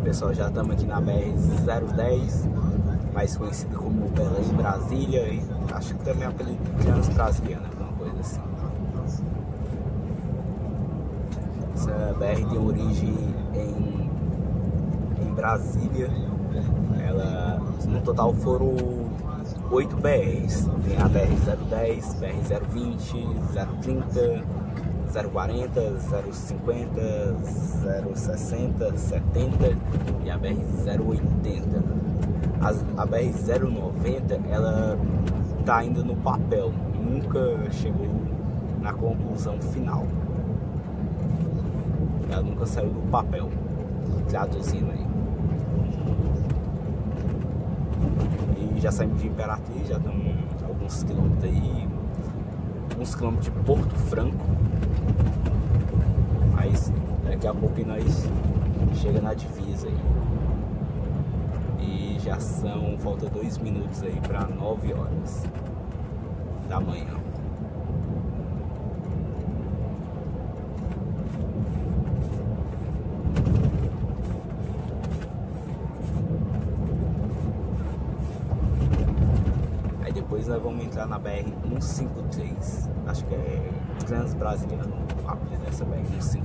pessoal, já estamos aqui na BR-010, mais conhecida como Belém, Brasília, e acho que também é apelido Trans-Brasiliana, alguma coisa assim. Essa BR tem origem em Brasília. Ela, no total, foram 8 BRs. Tem a BR-010, BR-020, 030, 040, 050, 060, 70 e a BR-080. A BR-090, ela tá ainda no papel, nunca chegou na conclusão final. Ela nunca saiu do papel, traduzindo aí. E já saímos de Imperatriz, já estamos alguns quilômetros aí, uns quilômetros de Porto Franco. Mas daqui a pouco nós chega na divisa aí. E já falta 2 minutos aí para 9 horas da manhã. Aí depois nós vamos entrar na BR-153. Acho que é Trans-Brasiliana o apelido dessa BR-153.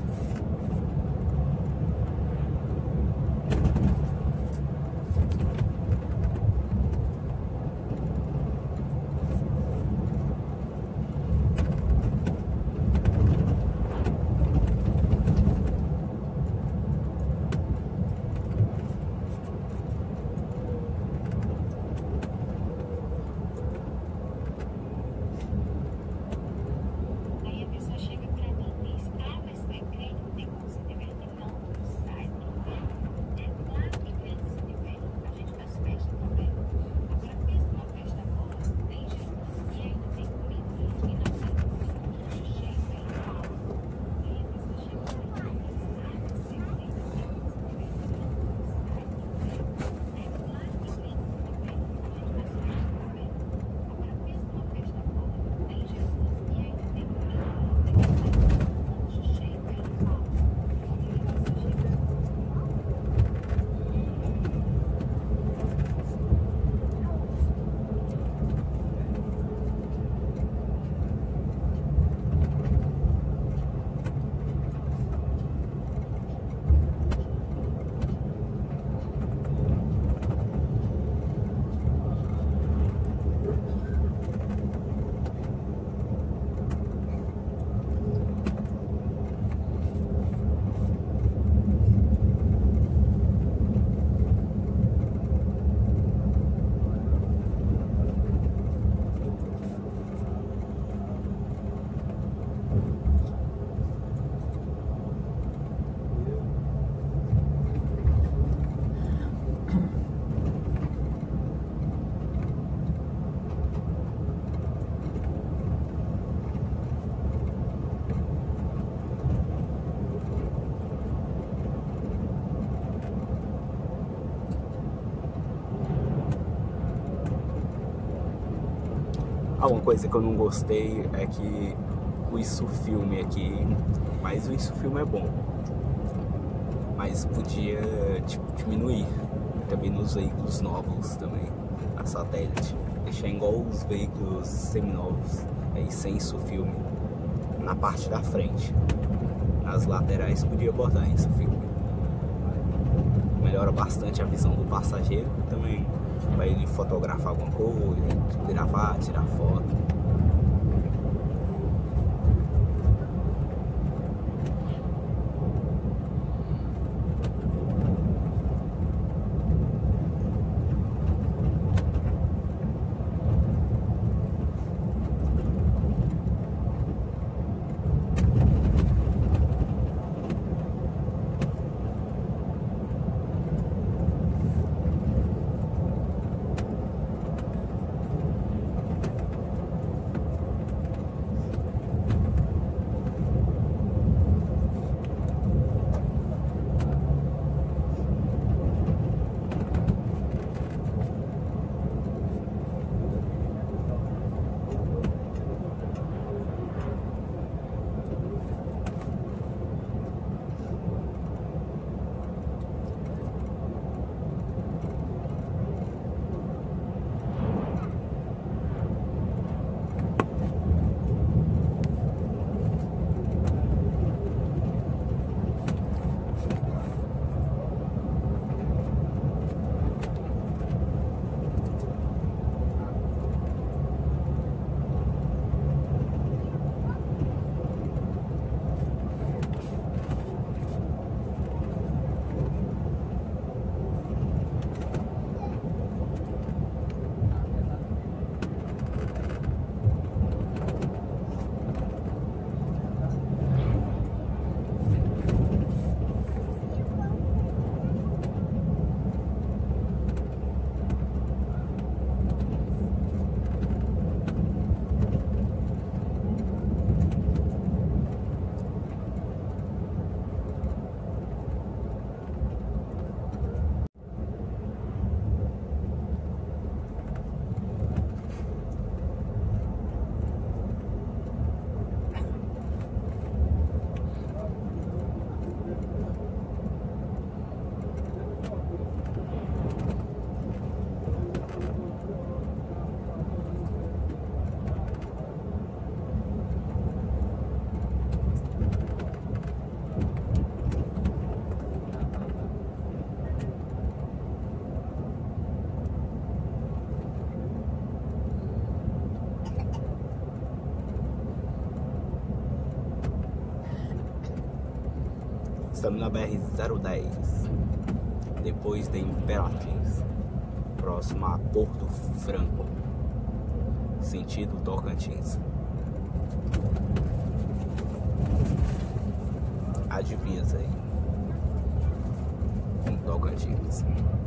Uma coisa que eu não gostei é que o Isufilme aqui, mas o Isufilme é bom, mas podia diminuir também nos veículos novos também, a satélite, deixar igual os veículos seminovos, aí sem Isufilme, na parte da frente, nas laterais podia botar Isufilme, melhora bastante a visão do passageiro também. Para ele fotografar alguma coisa, gravar, tirar foto. Estamos na BR-010, depois de Imperatriz, próximo a Porto Franco, sentido Tocantins. A divisa aí com Tocantins.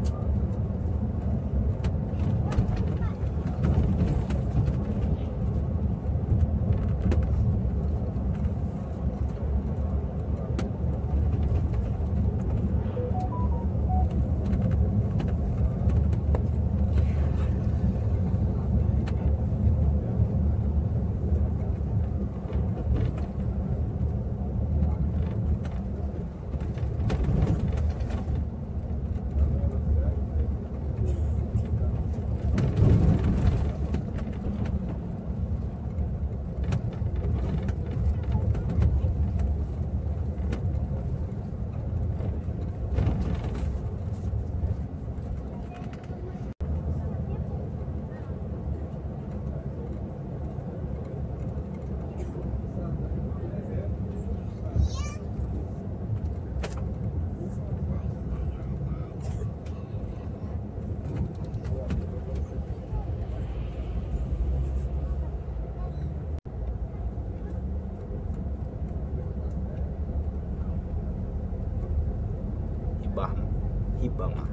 Ribamar,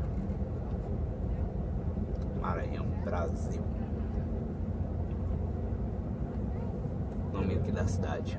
Maranhão, Brasil. Nome aqui da cidade.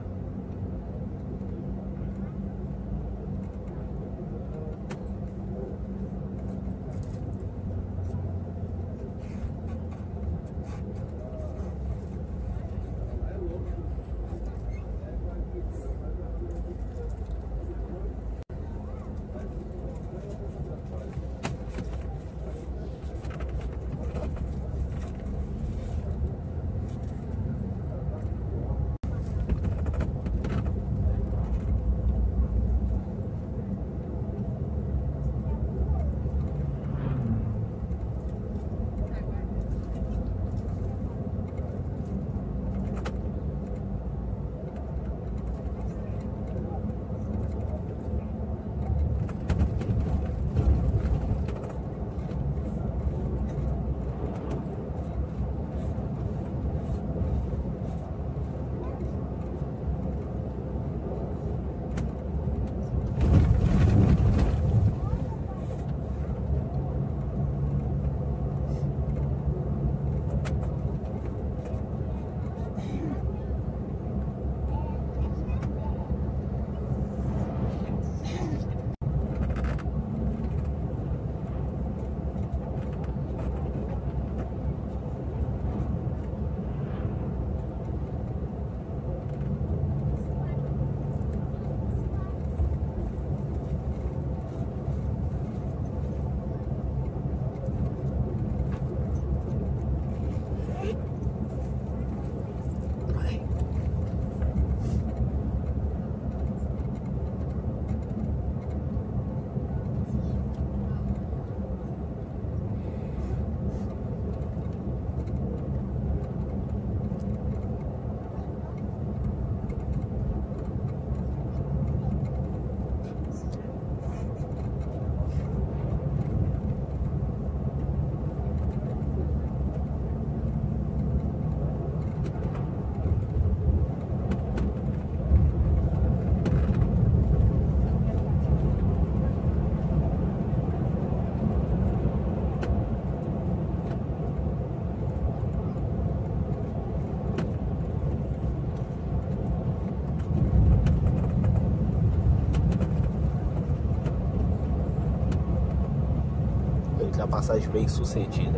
Passagem bem sucedida.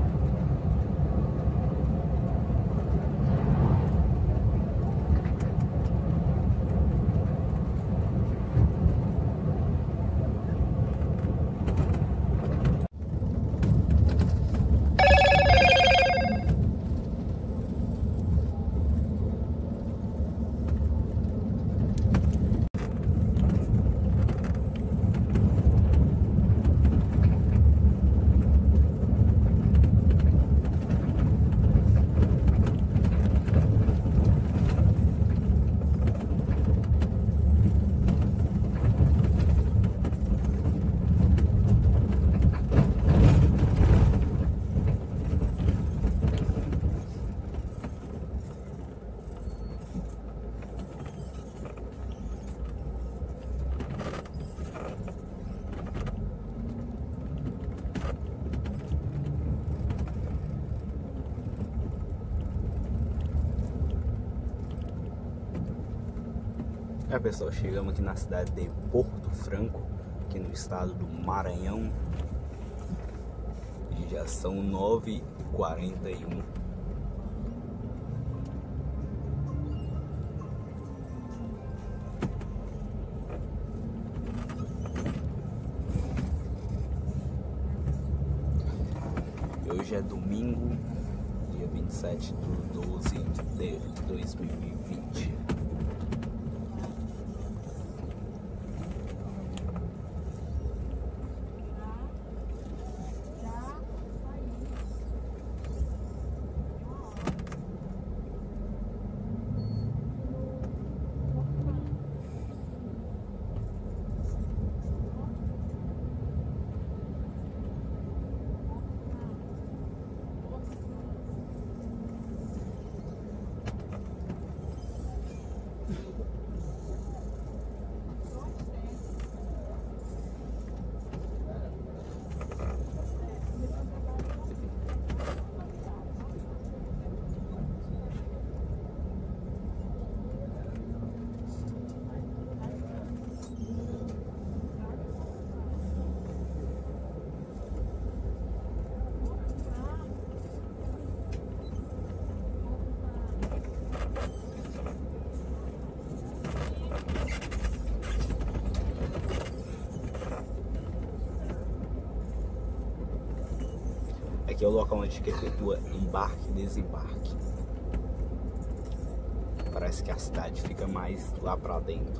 Pessoal, chegamos aqui na cidade de Porto Franco, aqui no estado do Maranhão, e já são 9h41. Hoje é domingo, dia 27/12/2020. Aqui é o local onde efetua embarque e desembarque. Parece que a cidade fica mais lá pra dentro.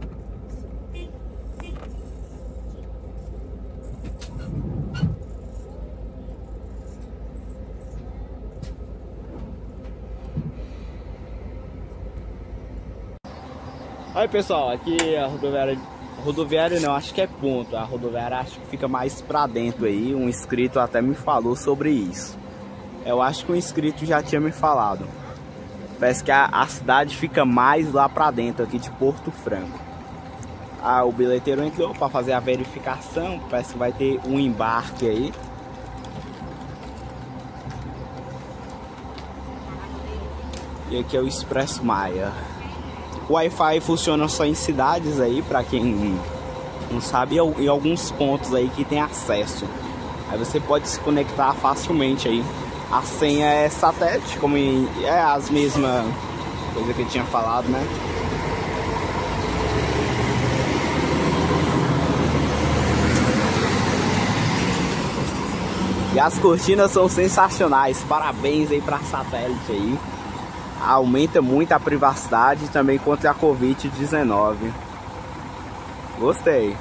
Aí pessoal, aqui a rodoviária não, acho que é ponto. A rodoviária acho que fica mais pra dentro aí. Um inscrito até me falou sobre isso. Eu acho que um inscrito já tinha me falado. Parece que a cidade fica mais lá pra dentro aqui de Porto Franco. O bilheteiro entrou para fazer a verificação. Parece que vai ter um embarque aí. E aqui é o Expresso Maia. O Wi-Fi funciona só em cidades aí, para quem não sabe, em alguns pontos aí que tem acesso. Aí você pode se conectar facilmente aí. A senha é satélite, como é as mesmas coisas que eu tinha falado, né? E as cortinas são sensacionais. Parabéns aí pra satélite aí. Aumenta muito a privacidade também contra a Covid-19. Gostei.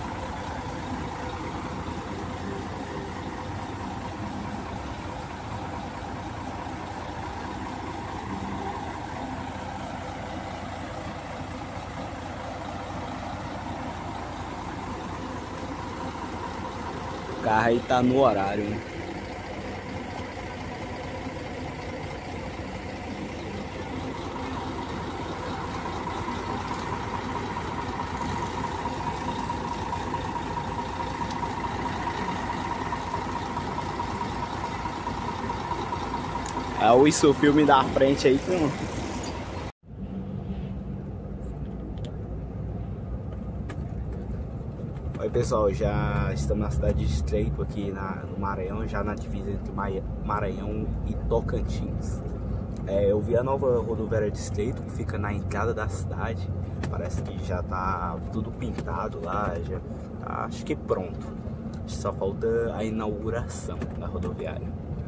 O carro aí tá no horário, né? Isso, o filme da frente aí com... Oi pessoal, já estamos na cidade de Estreito aqui no Maranhão, já na divisa entre Maranhão e Tocantins. Eu vi a nova rodoviária de Estreito, que fica na entrada da cidade. Parece que já tá tudo pintado lá, já tá, acho que pronto. Só falta a inauguração da rodoviária.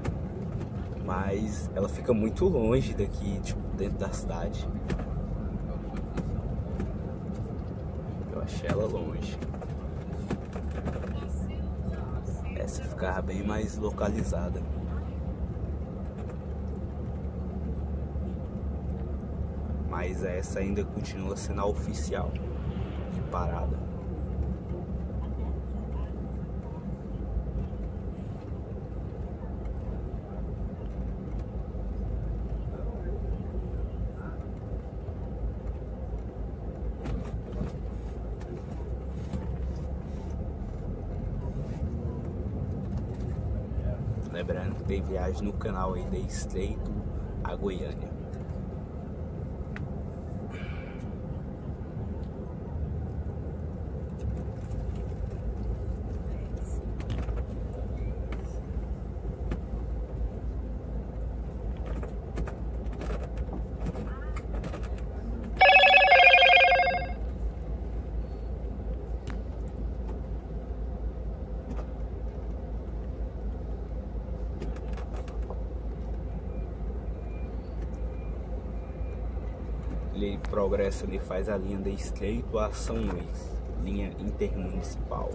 Mas ela fica muito longe daqui, tipo, dentro da cidade. Eu achei ela longe. Essa ficava bem mais localizada. Mas essa ainda continua sendo a oficial de parada. Lembrando que tem viagem no canal aí de Estreito a Goiânia. ele progressa, ele faz a linha da Estreito a São Luís, linha intermunicipal.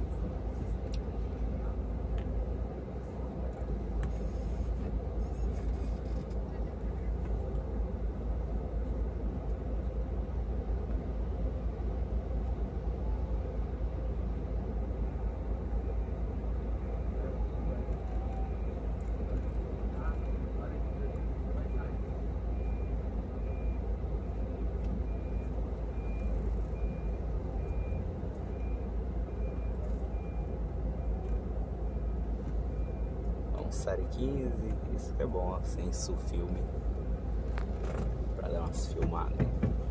Série 15, isso que é bom, sem isso filme, pra dar umas filmadas.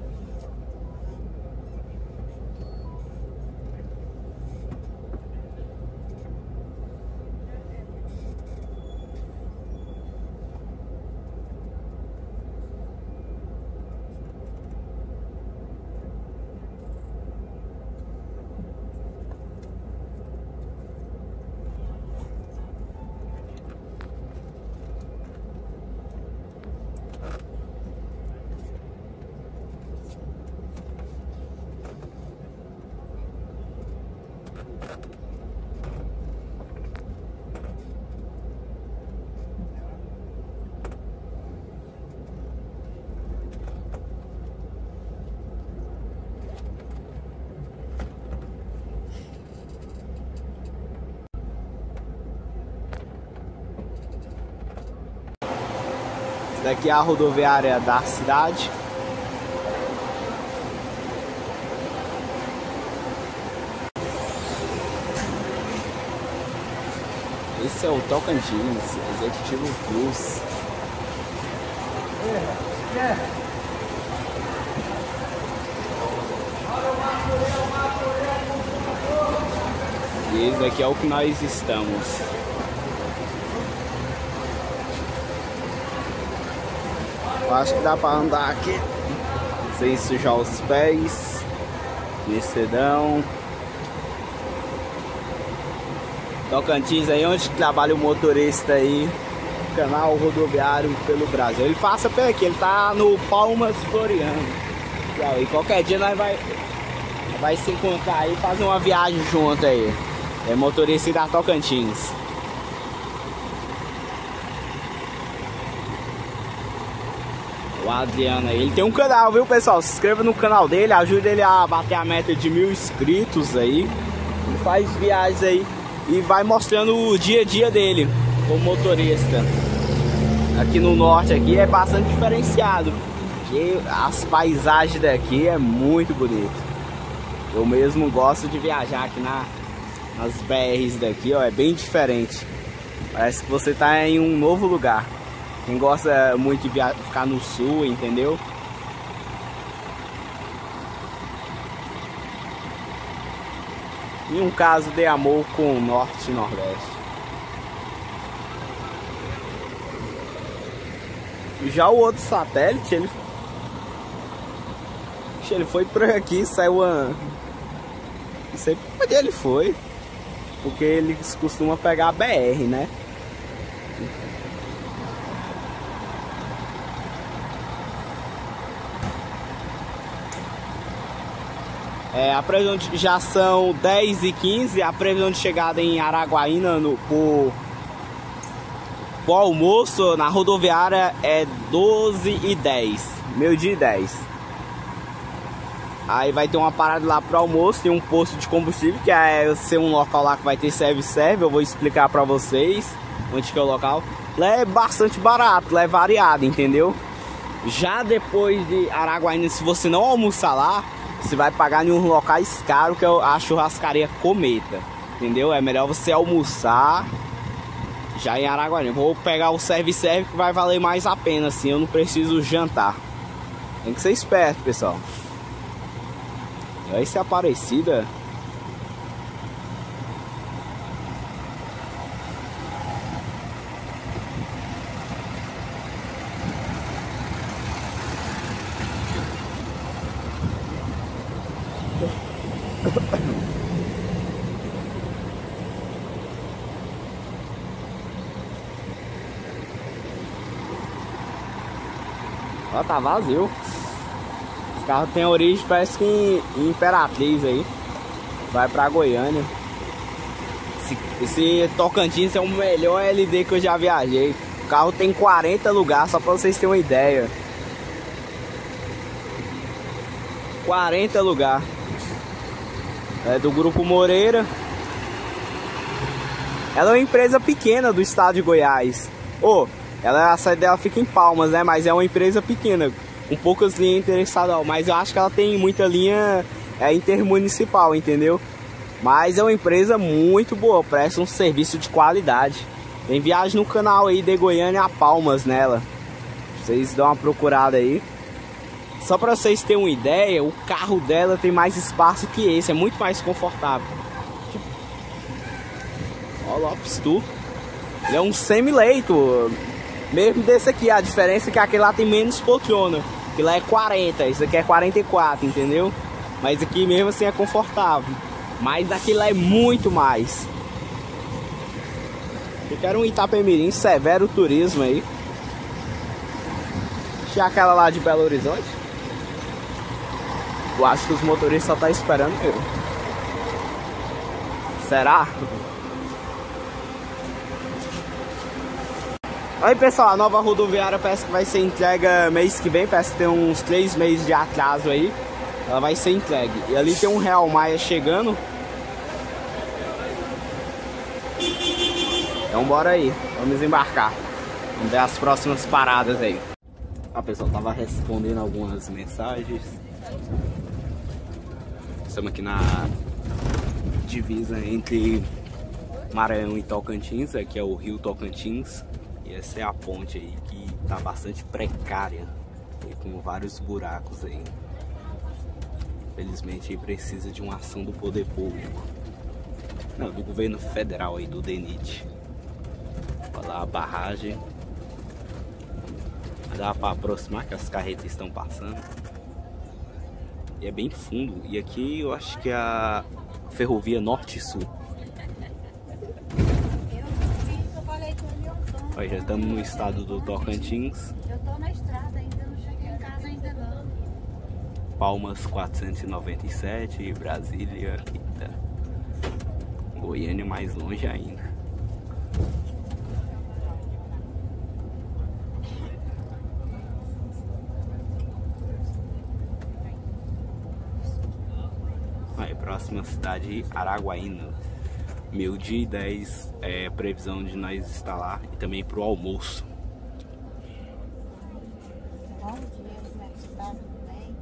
Daqui é a rodoviária da cidade. Esse é o Tocantins, Executivo Plus. E esse daqui é o que nós estamos. Eu acho que dá pra andar aqui sem sujar os pés. Descedão. Tocantins aí, onde trabalha o motorista aí, canal rodoviário pelo Brasil. Ele passa por aqui, ele tá no Palmas Floriano. E qualquer dia nós vai se encontrar aí e fazer uma viagem junto aí. É motorista da Tocantins. O Adriano aí, ele tem um canal, viu, pessoal? Se inscreva no canal dele, ajuda ele a bater a meta de 1000 inscritos aí. Ele faz viagens aí e vai mostrando o dia a dia dele como motorista. Aqui no norte aqui é bastante diferenciado, porque as paisagens daqui é muito bonito. Eu mesmo gosto de viajar aqui nas BRs daqui, ó, é bem diferente. Parece que você tá em um novo lugar. Quem gosta muito de ficar no sul, entendeu? E um caso de amor com o norte e nordeste. Já o outro satélite, ele foi por aqui, saiu uma... Não sei onde ele foi, porque eles costumam pegar a BR, né? A previsão já são 10h15, a previsão de chegada em Araguaína pro almoço na rodoviária é 12h10, meio-dia e 10. Aí vai ter uma parada lá pro almoço, tem um posto de combustível, que é ser um local lá que vai ter serve-serve, eu vou explicar pra vocês onde que é o local. Lá é bastante barato, lá é variado, entendeu? Já depois de Araguaína, se você não almoçar lá, você vai pagar em uns locais caros, que é a churrascaria Cometa, entendeu? É melhor você almoçar já em Araguaína. Vou pegar o serve-serve que vai valer mais a pena, assim, eu não preciso jantar. Tem que ser esperto, pessoal. Vai ser Aparecida. Ó, tá vazio. O carro tem origem, parece que em Imperatriz aí. Vai pra Goiânia. Esse Tocantins é o melhor LD que eu já viajei. O carro tem 40 lugares, só pra vocês terem uma ideia. 40 lugares. É do Grupo Moreira. Ela é uma empresa pequena do estado de Goiás. A sede dela fica em Palmas, né? Mas é uma empresa pequena, com poucas linhas interestaduais. Mas eu acho que ela tem muita linha intermunicipal, entendeu? Mas é uma empresa muito boa, presta um serviço de qualidade. Tem viagem no canal aí de Goiânia a Palmas nela. Vocês dão uma procurada aí. Só para vocês terem uma ideia, o carro dela tem mais espaço que esse, é muito mais confortável. Ó, Lopes Tour. Ele é um semi-leito, mesmo desse aqui. A diferença é que aquele lá tem menos poltrona. Aquele lá é 40, esse aqui é 44, entendeu? Mas aqui mesmo assim é confortável. Mas aquele lá é muito mais. Eu quero um Itapemirim, Severo Turismo aí. Tinha aquela lá de Belo Horizonte. Eu acho que os motoristas só estão esperando eu. Será? Aí pessoal, a nova rodoviária parece que vai ser entregue mês que vem. Parece que tem uns 3 meses de atraso aí. Ela vai ser entregue. E ali tem um Real Maia chegando. Então bora aí, vamos embarcar. Vamos ver as próximas paradas aí. Pessoal, tava respondendo algumas mensagens. Estamos aqui na divisa entre Maranhão e Tocantins. Aqui é o Rio Tocantins. E essa é a ponte aí que tá bastante precária, com vários buracos aí. Infelizmente precisa de uma ação do poder público. Não, do governo federal aí, do DENIT. Olha lá a barragem. Dá para aproximar que as carretas estão passando. E é bem fundo. E aqui eu acho que é a ferrovia Norte-Sul. Olha, já estamos no estado do Tocantins. Eu tô na estrada ainda, não cheguei em casa ainda não. Palmas 497, Brasília, eita. Goiânia mais longe ainda. Aí, próxima cidade, Araguaína. 12h10 é previsão de nós estar lá e também pro almoço. Bom dia, como é que está? Tudo bem?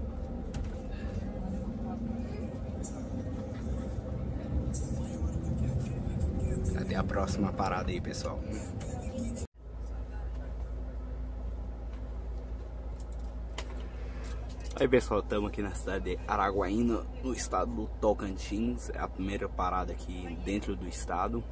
Até a próxima parada aí, pessoal. Aí pessoal, estamos aqui na cidade de Araguaína, no estado do Tocantins. É a primeira parada aqui dentro do estado.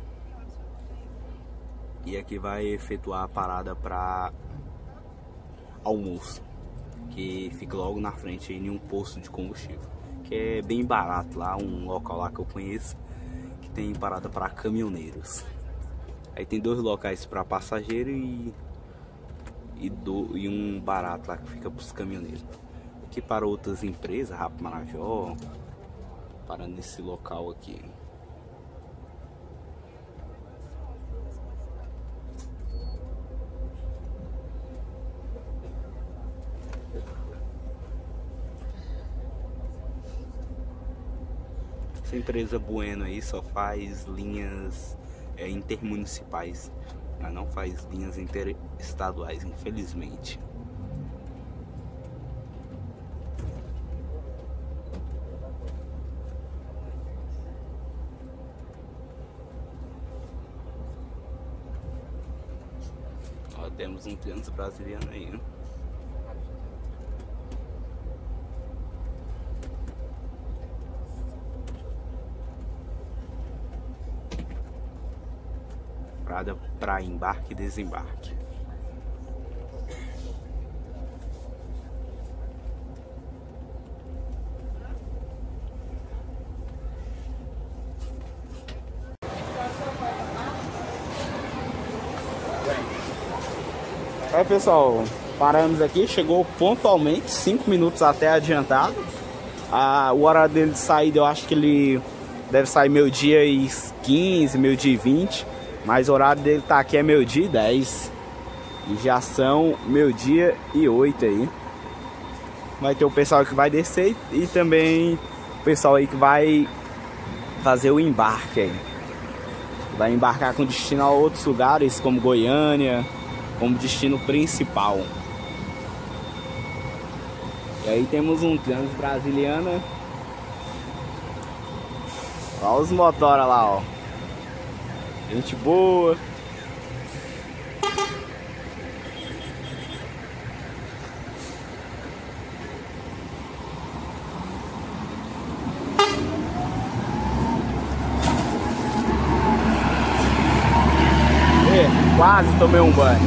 E aqui vai efetuar a parada para almoço, que fica logo na frente em um posto de combustível, que é bem barato lá, um local lá que eu conheço, que tem parada para caminhoneiros. Aí tem 2 locais para passageiro e um barato lá que fica para os caminhoneiros. Aqui para outras empresas, Rap Marajó, para nesse local aqui. Essa empresa Bueno aí só faz linhas intermunicipais, mas não faz linhas interestaduais, infelizmente. Ó, temos um trânsito brasiliano aí, né? Para embarque e desembarque. Aí pessoal, Paramos aqui, chegou pontualmente, 5 minutos até adiantado. O horário dele de saída, eu acho que ele deve sair meio-dia e 15, meio-dia e 20. Mas o horário dele tá aqui é meio-dia e 10. E já são meio-dia e 8 aí. Vai ter o pessoal que vai descer e também o pessoal aí que vai fazer o embarque aí. Vai embarcar com destino a outros lugares, como Goiânia, como destino principal. E aí temos um Transbrasiliana. Olha os motora lá, ó. Gente boa. Quase tomei um banho.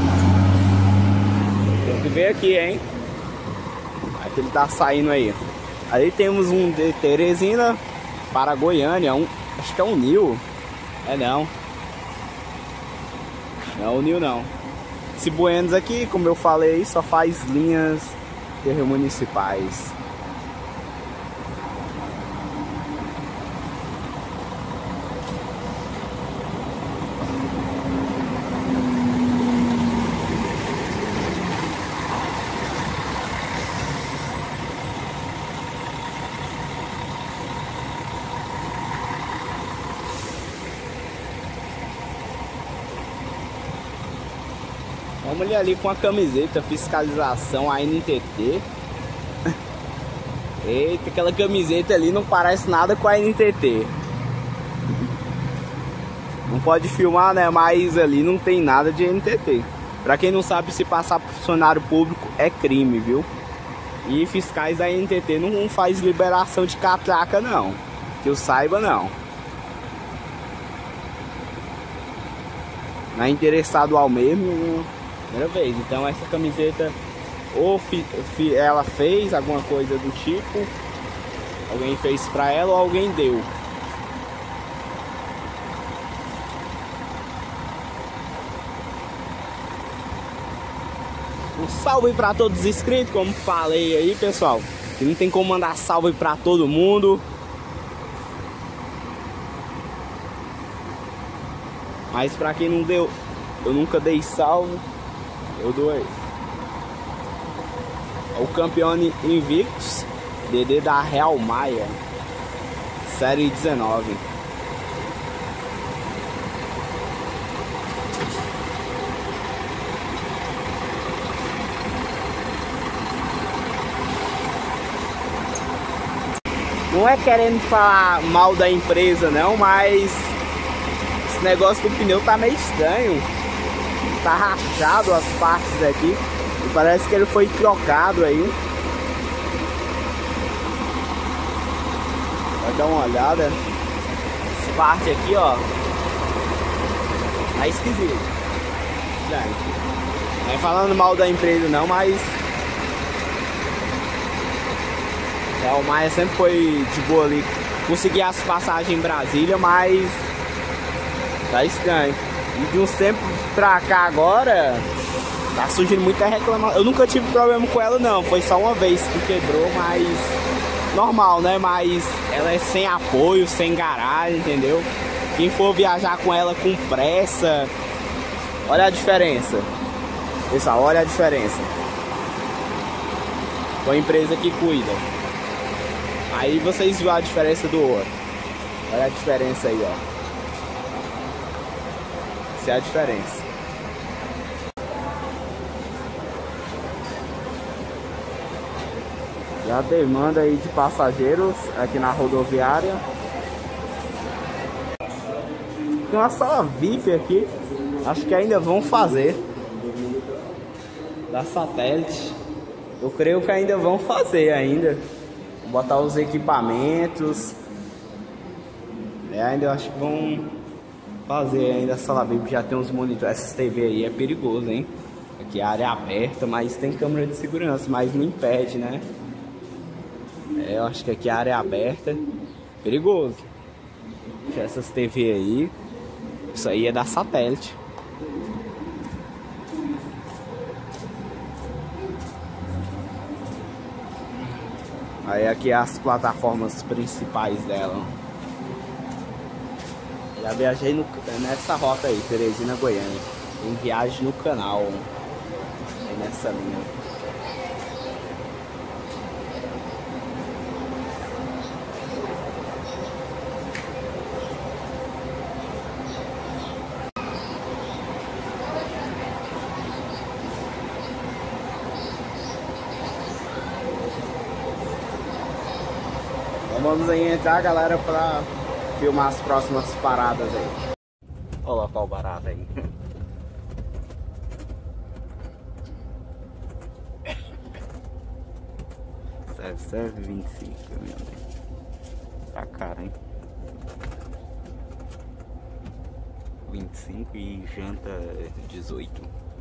Tem que ver aqui, hein? Aqui ele tá saindo aí. Aí temos um de Teresina para Goiânia. Acho que é um Nil. É não. Não é o Nil não. Esse Buenos aqui, como eu falei, só faz linhas intermunicipais. Uma mulher ali com a camiseta, fiscalização ANTT. Eita, aquela camiseta ali não parece nada com a ANTT. Não pode filmar, né? Mas ali não tem nada de ANTT. Pra quem não sabe, se passar por funcionário público é crime, viu? E fiscais da ANTT não faz liberação de catraca, não. Que eu saiba, não. Não é interessado ao mesmo. Primeira vez, então essa camiseta ou ela fez alguma coisa do tipo, alguém fez pra ela ou alguém deu. Um salve pra todos os inscritos, como falei aí, pessoal, que não tem como mandar salve pra todo mundo. Mas pra quem não deu, eu nunca dei salve. Eu dou aí. O campeão invictus, DD da Real Maia, série 19. Não é querendo falar mal da empresa não, mas esse negócio do pneu tá meio estranho. Tá rachado as partes aqui e parece que ele foi trocado aí. Vai dar uma olhada. Essa parte aqui, ó, tá esquisito. Não é falando mal da empresa não, mas o Maia sempre foi de boa ali. Consegui as passagens em Brasília, mas tá estranho. E de uns tempos pra cá agora, tá surgindo muita reclamação. Eu nunca tive problema com ela não, foi só uma vez que quebrou, mas normal, né? Mas ela é sem apoio, sem garagem, entendeu? Quem for viajar com ela com pressa, olha a diferença. Pessoal, olha a diferença. Com a empresa que cuida. Aí vocês viram a diferença do outro. Olha a diferença aí, ó. Essa é a diferença. Já a demanda aí de passageiros aqui na rodoviária. Tem uma sala VIP aqui. Acho que ainda vão fazer. Da Satélite. Eu creio que ainda vão fazer ainda. Botar os equipamentos. Ainda acho que vão fazer ainda a sala VIP. Já tem uns monitores. Essas TV aí é perigoso, hein? Aqui é área aberta, mas tem câmera de segurança, mas não impede, né? Eu acho que aqui a área aberta. Perigoso. Essas TV aí. Isso aí é da Satélite. Aí aqui as plataformas principais dela. Já viajei nessa rota aí, Teresina, Goiânia. Tem viagem no canal aí nessa linha. Então vamos aí entrar, galera, pra filmar as próximas paradas aí. Olha o local barato aí. Serve 25, meu Deus. Tá caro, hein? 25 e janta 18.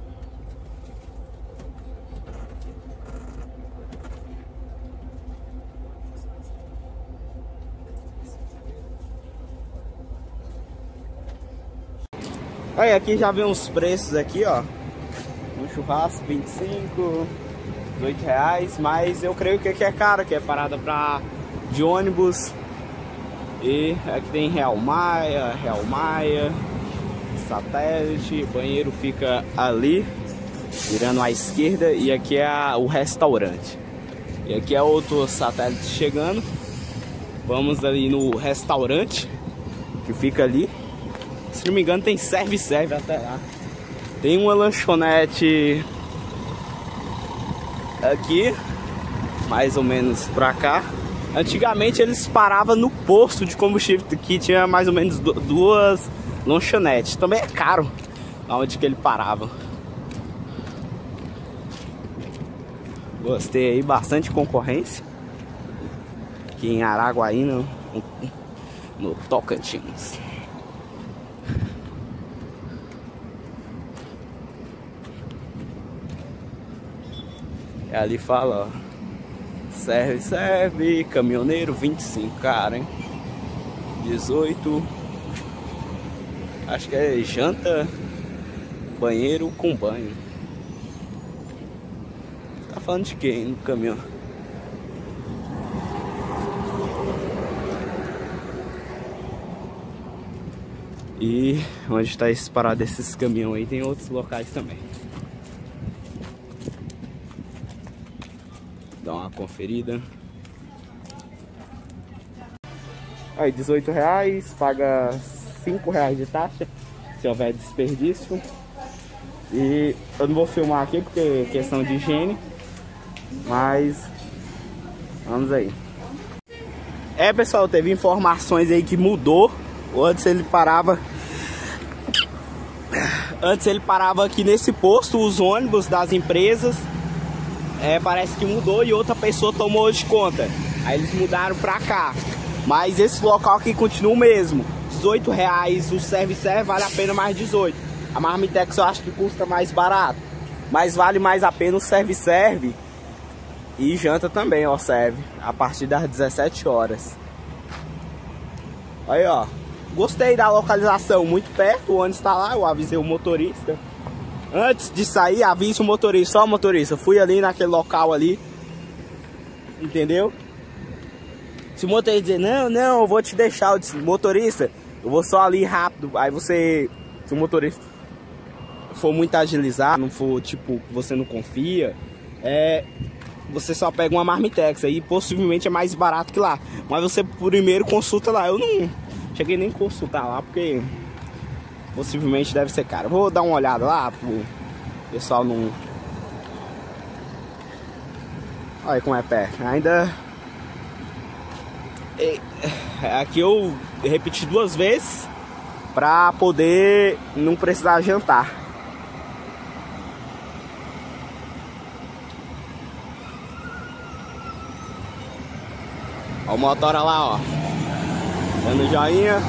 Aí aqui já vem uns preços aqui, ó. Um churrasco 25, 18 reais, mas eu creio que aqui é caro, que é parada de ônibus. E aqui tem Real Maia, Satélite, banheiro fica ali, virando à esquerda, e aqui é o restaurante. E aqui é outro Satélite chegando. Vamos ali no restaurante, que fica ali. Se não me engano tem serve até lá. Tem uma lanchonete aqui, mais ou menos pra cá. Antigamente eles paravam no posto de combustível, que tinha mais ou menos duas lanchonetes. Também é caro aonde que ele parava. Gostei aí, bastante concorrência aqui em Araguaína, no Tocantins. Ali fala, ó, serve, caminhoneiro 25, cara, hein? 18, acho que é janta, banheiro com banho. Tá falando de quem no caminhão? E onde está esse parado desses caminhões aí, tem outros locais também. Dá uma conferida. Aí 18 reais, paga 5 reais de taxa se houver desperdício. E eu não vou filmar aqui porque é questão de higiene, mas vamos aí. É, pessoal, teve informações aí que mudou. Antes ele parava aqui nesse posto, os ônibus das empresas. Parece que mudou e outra pessoa tomou de conta. Aí eles mudaram pra cá. Mas esse local aqui continua o mesmo. 18 reais o serve vale a pena mais 18. A Marmitex eu acho que custa mais barato. Mas vale mais a pena o serve. E janta também, ó, serve. A partir das 17 horas. Aí, ó. Gostei da localização, muito perto. O ônibus tá lá, eu avisei o motorista. Antes de sair, avise o motorista. Ó, motorista, fui ali naquele local ali. Entendeu? Se o motorista dizer, não, eu vou te deixar. Eu disse, motorista, eu vou só ali rápido. Aí você, se o motorista for muito agilizar, não for tipo, você não confia, você só pega uma Marmitex. Aí possivelmente é mais barato que lá. Mas você primeiro consulta lá. Eu não cheguei nem a consultar lá, porque possivelmente deve ser caro. Vou dar uma olhada lá pro pessoal não... Olha como é perto. Ainda... Aqui eu repeti 2 vezes pra poder não precisar jantar. Ó o motora lá, ó, dando joinha.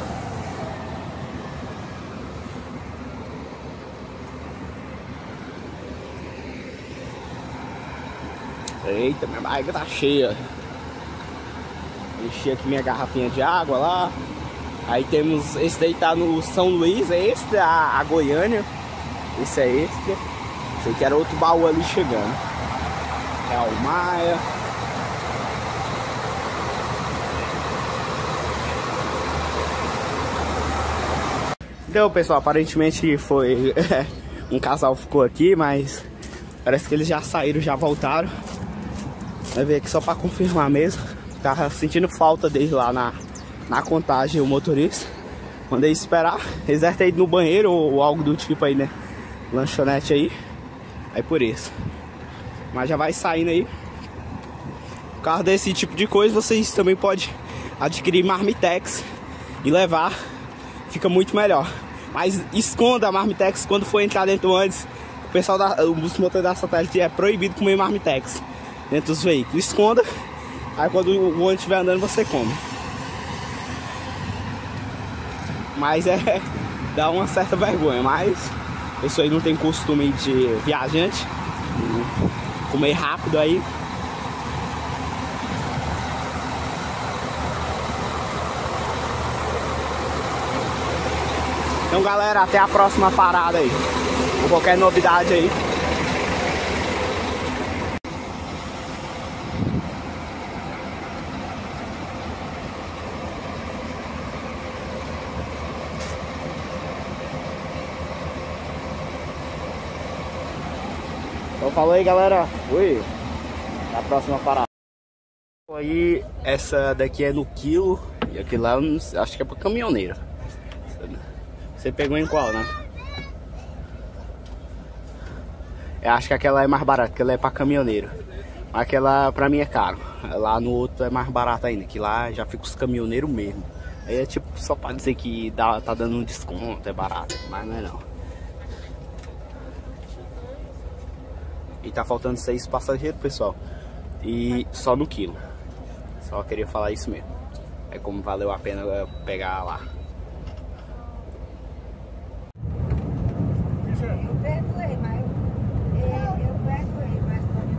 Eita, minha barriga tá cheia. Enchi aqui minha garrafinha de água lá. Aí temos, esse daí tá no São Luís, é esse, a Goiânia. Esse é esse. Esse aqui era outro baú ali chegando. Real Maia. Então, pessoal, aparentemente foi um casal ficou aqui, mas parece que eles já saíram, já voltaram. Vai ver aqui só pra confirmar mesmo. Tava sentindo falta deles lá na contagem, o motorista. Mandei esperar. Eles devem ter ido no banheiro ou algo do tipo aí, né? Lanchonete aí. Aí por isso. Mas já vai saindo aí. Por causa desse tipo de coisa, vocês também podem adquirir marmitex e levar. Fica muito melhor. Mas esconda a marmitex quando for entrar dentro antes. O pessoal dos motores da Satélite é proibido comer marmitex dentro dos veículos. Esconda. Aí quando o ônibus estiver andando, você come. Mas dá uma certa vergonha. Mas isso aí não tem costume de viajante. Comer rápido aí. Então, galera, até a próxima parada aí. Com qualquer novidade aí. Então, falou aí, galera. Fui. Até a próxima parada. Aí, essa daqui é no quilo. E aqui lá, acho que é pra caminhoneiro. Você pegou em qual, né? Eu acho que aquela é mais barata, que ela é pra caminhoneiro. Aquela pra mim é caro. Lá no outro é mais barato ainda, que lá já fica os caminhoneiros mesmo. Aí é tipo só pra dizer que tá dando um desconto, é barato, mas não é não. E tá faltando 6 passageiros, pessoal. E só no quilo. Só queria falar isso mesmo. É como valeu a pena pegar lá. Eu perdoei, mas eu perdoei, mas pode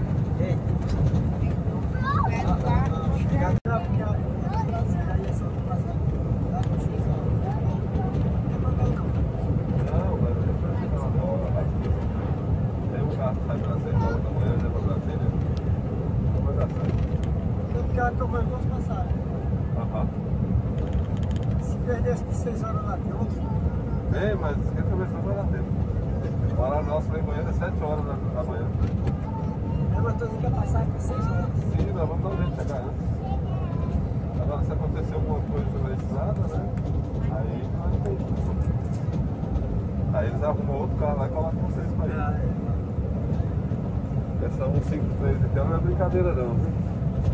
Se perdesse de 6 horas lá dentro. Vem, mas esquenta a versão vai lá dentro. O horário nosso lá em Goiânia é 7 horas da manhã. É uma coisa que ia passar por 6 horas. Sim, nós vamos dar um jeito de chegar antes. Agora, se acontecer alguma coisa na estrada, né? Aí não tem. Aí eles arrumam outro carro lá e colocam vocês pra ir. Essa 153 aqui não é brincadeira não, viu?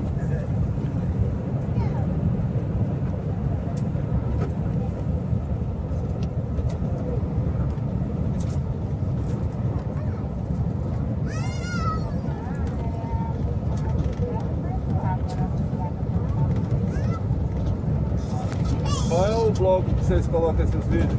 Qual é o blog que vocês colocam esses vídeos?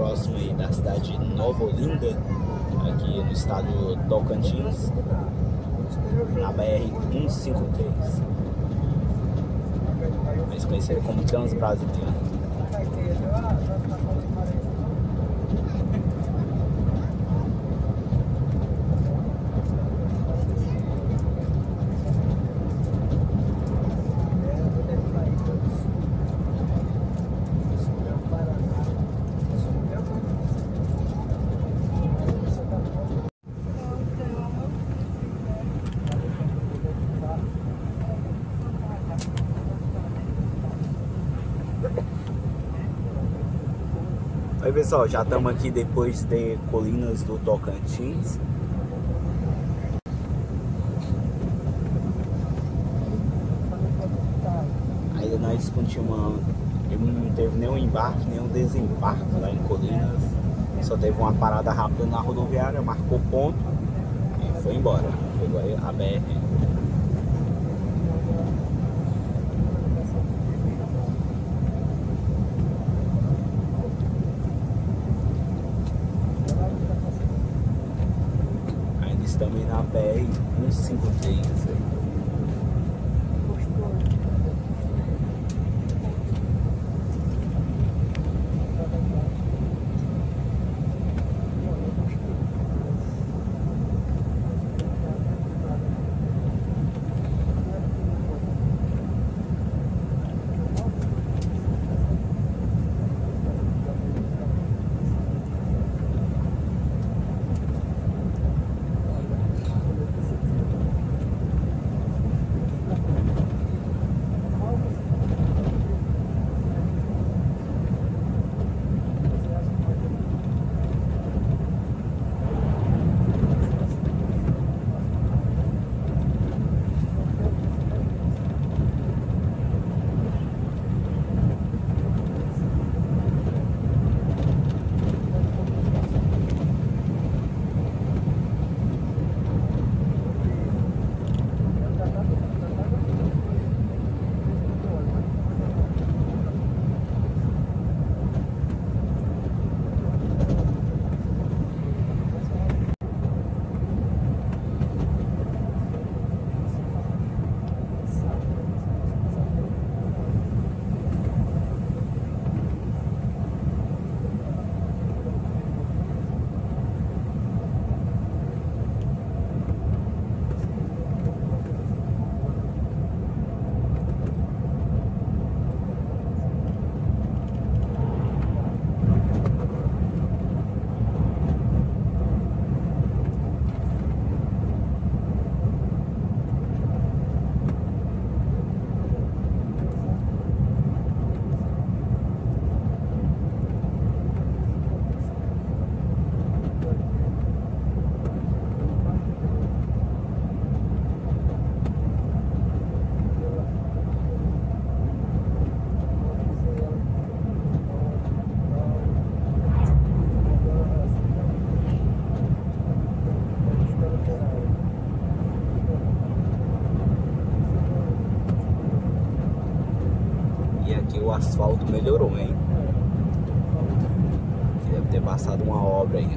próximo aí da cidade de Nova Olinda, aqui no estado do Tocantins, na BR-153, mais conhecida como Transbrasiliana. Oi pessoal, já estamos aqui depois de Colinas do Tocantins. Aí nós continuamos, não teve nenhum embarque, nenhum desembarque lá em Colinas. Só teve uma parada rápida na rodoviária, marcou ponto e foi embora. Pegou aí a BR. Também na BR-153. O asfalto melhorou, hein? Deve ter passado uma obra aí.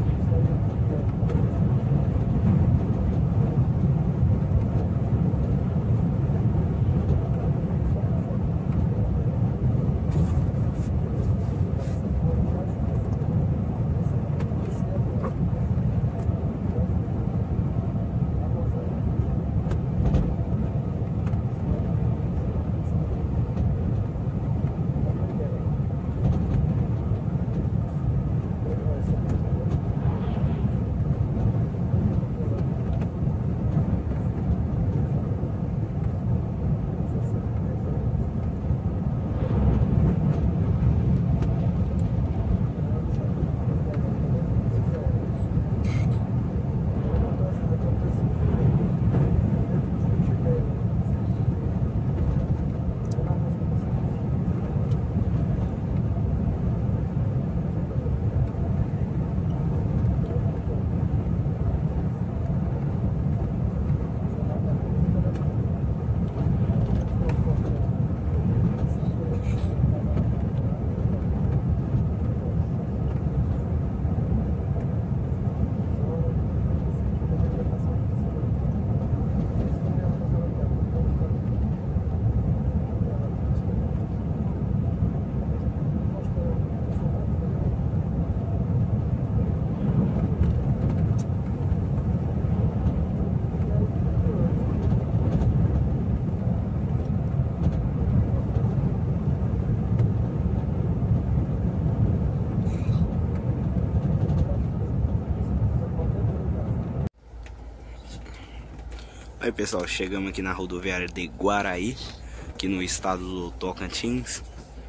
Aí pessoal, chegamos aqui na rodoviária de Guaraí, aqui no estado do Tocantins.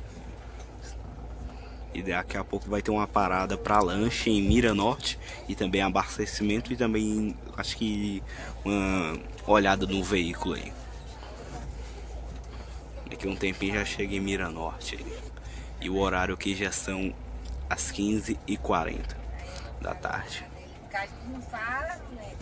E daqui a pouco vai ter uma parada para lanche em Miranorte e também abastecimento e também acho que uma olhada no veículo aí. Daqui um tempinho já chega em Miranorte aí. E o horário aqui já são as 15h40 da tarde. Não fala, moleque.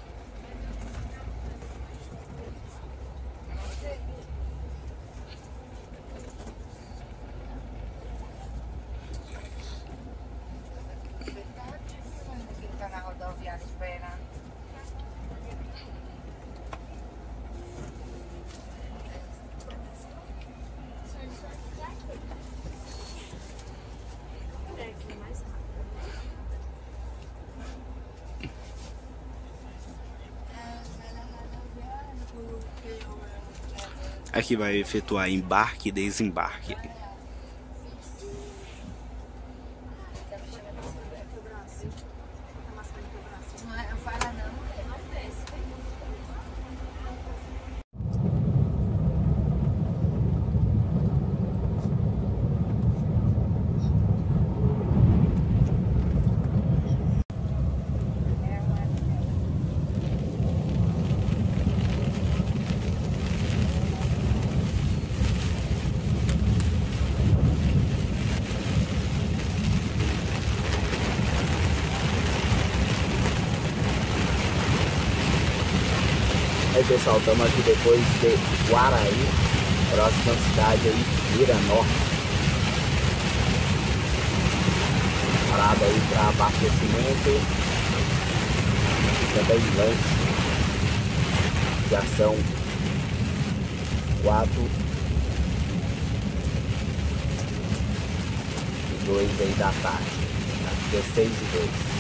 Ele tá na rodoviária esperando. Aqui vai efetuar embarque e desembarque. Não fala não desce. Aí pessoal, estamos aqui depois de Guaraí, próxima cidade aí, Miranorte. Parada aí para abastecimento e também lanche. Já são 4h02 aí da tarde, às 16h02.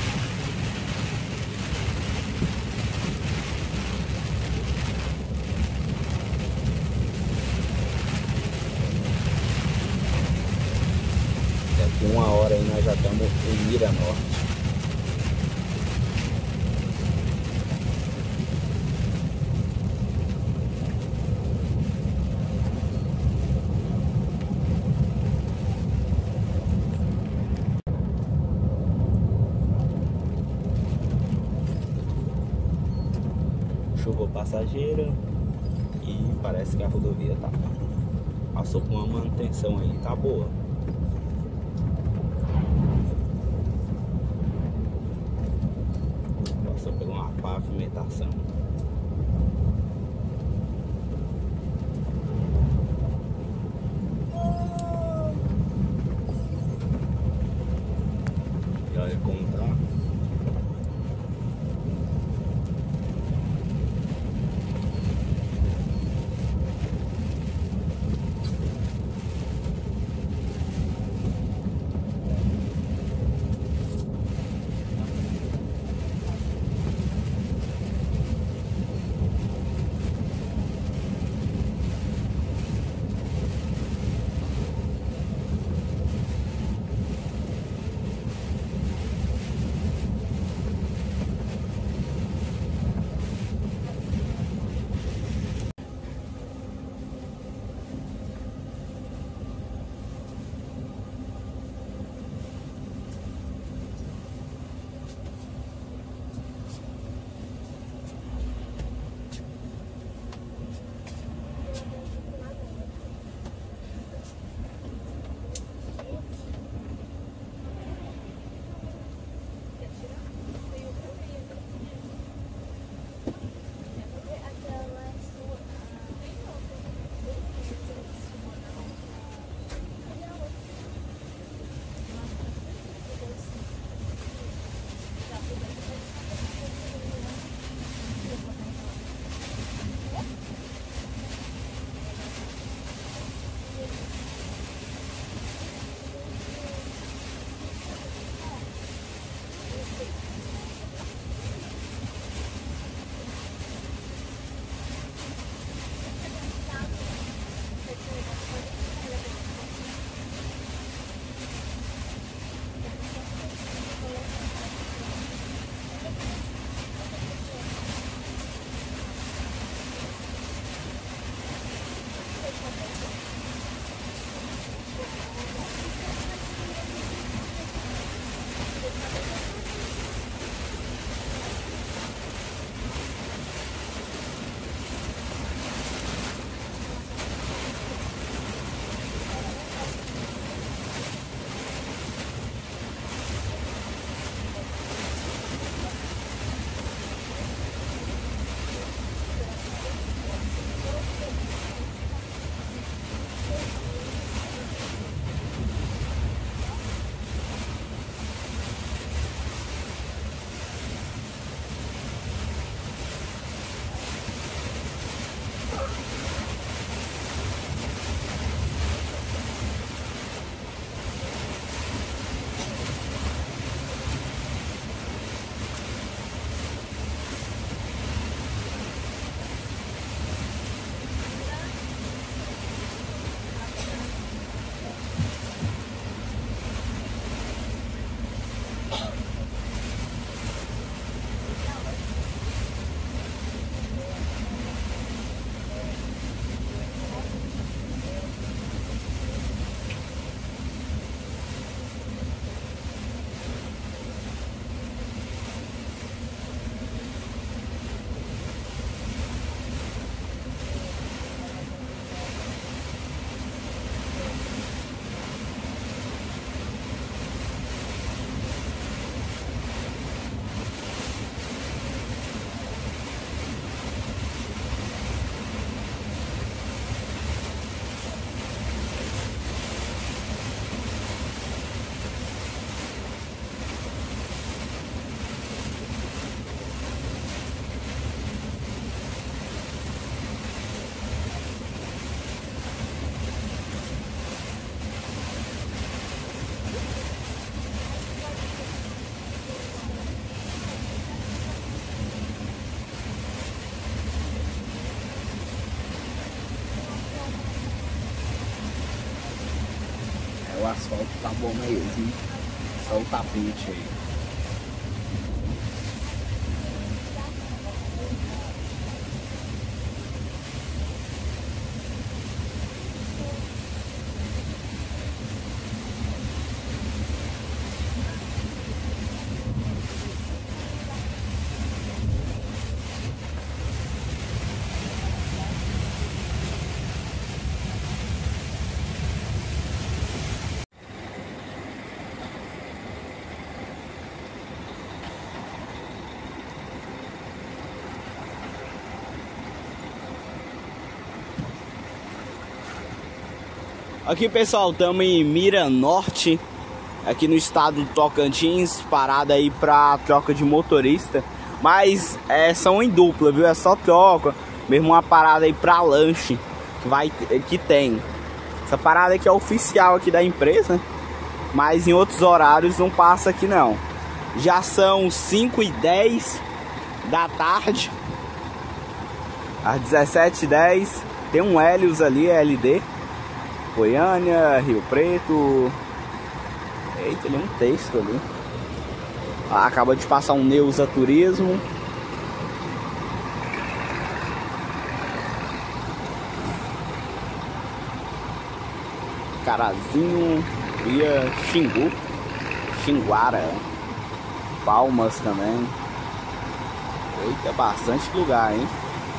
Daqui 1 hora aí nós já estamos em Miranorte. Chuva passageira e parece que a rodovia passou por uma manutenção aí, tá boa. Passou por uma pavimentação. E olha como tá. asfalto tá bom mesmo. Só o tapete aí. Aqui, pessoal, estamos em Mira Norte, aqui no estado do Tocantins, parada aí pra troca de motorista. Mas são em dupla, viu? É só troca, mesmo uma parada aí pra lanche que tem. Essa parada aqui é oficial aqui da empresa, mas em outros horários não passa aqui não. Já são 5h10 da tarde, às 17h10, tem um Helios ali, LD. Goiânia, Rio Preto. Eita, tem um texto ali. Acaba de passar um Neuza Turismo. Carazinho, via Xingu, Xinguara, Palmas também. Eita, bastante lugar, hein?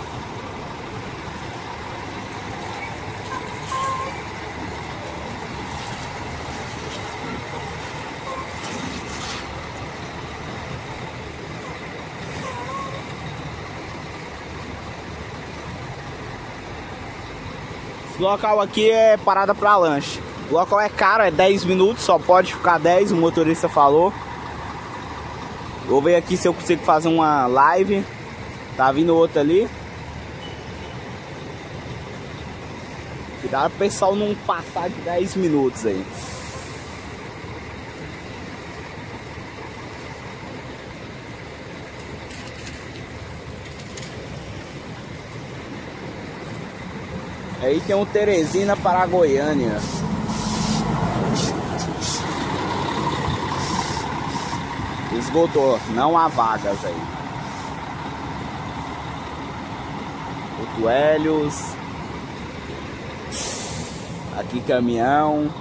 O local aqui é parada para lanche. O local é caro, é 10 minutos, só pode ficar 10, o motorista falou. Vou ver aqui se eu consigo fazer uma live. Tá vindo outro ali. Cuidado pro pessoal não passar de 10 minutos aí. Aí tem um Teresina para Goiânia. Esgotou, não há vagas aí. Outro Helios. Aqui caminhão.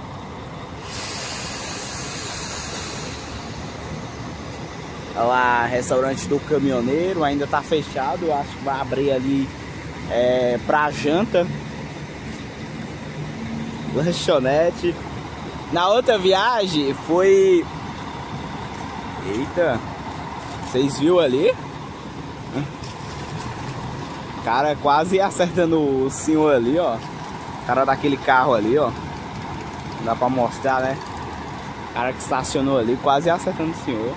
Olha lá, restaurante do caminhoneiro, ainda tá fechado. Eu acho que vai abrir ali pra janta. Lanchonete. Na outra viagem foi... Eita, vocês viram ali? O cara quase acertando o senhor ali, ó. O cara daquele carro ali, ó. Não dá pra mostrar, né? O cara que estacionou ali quase acertando o senhor.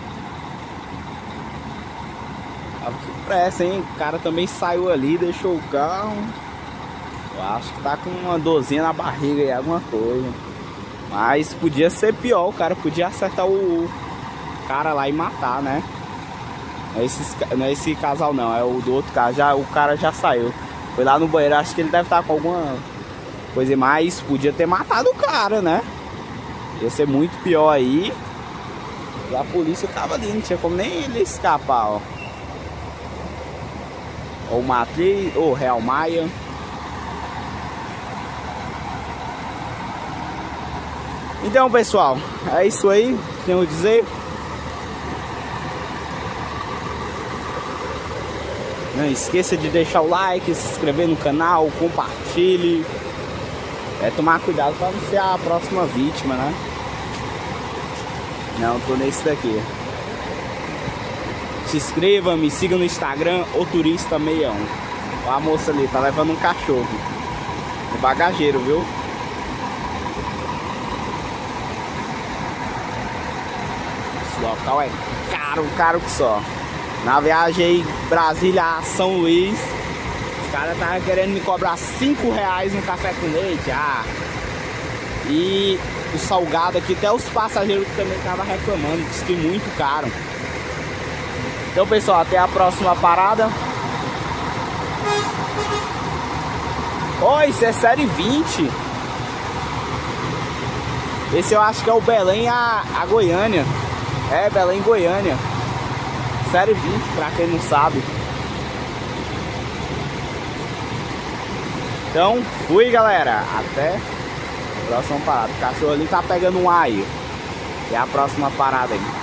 Que pressa, hein? O cara também saiu ali, deixou o carro. Eu acho que tá com uma dorzinha na barriga aí, alguma coisa. Mas podia ser pior, o cara podia acertar o cara lá e matar, né? Não é esse casal não, é o do outro cara. O cara já saiu. Foi lá no banheiro, acho que ele deve estar com alguma coisa mais. Podia ter matado o cara, né? Ia ser muito pior aí. E a polícia tava ali, não tinha como nem ele escapar, ó. Ou o Matriz, ou o Real Maia. Então, pessoal, é isso aí, tenho a dizer. Não esqueça de deixar o like, se inscrever no canal, compartilhe. Tomar cuidado para não ser a próxima vítima, né? Não, tô nesse daqui. Se inscreva, me siga no Instagram, o Turista61. Ó, a moça ali, tá levando um cachorro. Um bagageiro, viu? Esse local é caro, caro que só. Na viagem aí, Brasília a São Luís, os caras estavam querendo me cobrar R$5 no café com leite. E o salgado aqui, até os passageiros também estavam reclamando, disse que muito caro. Então, pessoal, até a próxima parada. Oi, isso é série 20. Esse eu acho que é o Belém a Goiânia. É, Belém, Goiânia. Série 20, pra quem não sabe. Então, fui, galera. Até a próxima parada. O cachorro ali tá pegando um ar aí. É a próxima parada aí.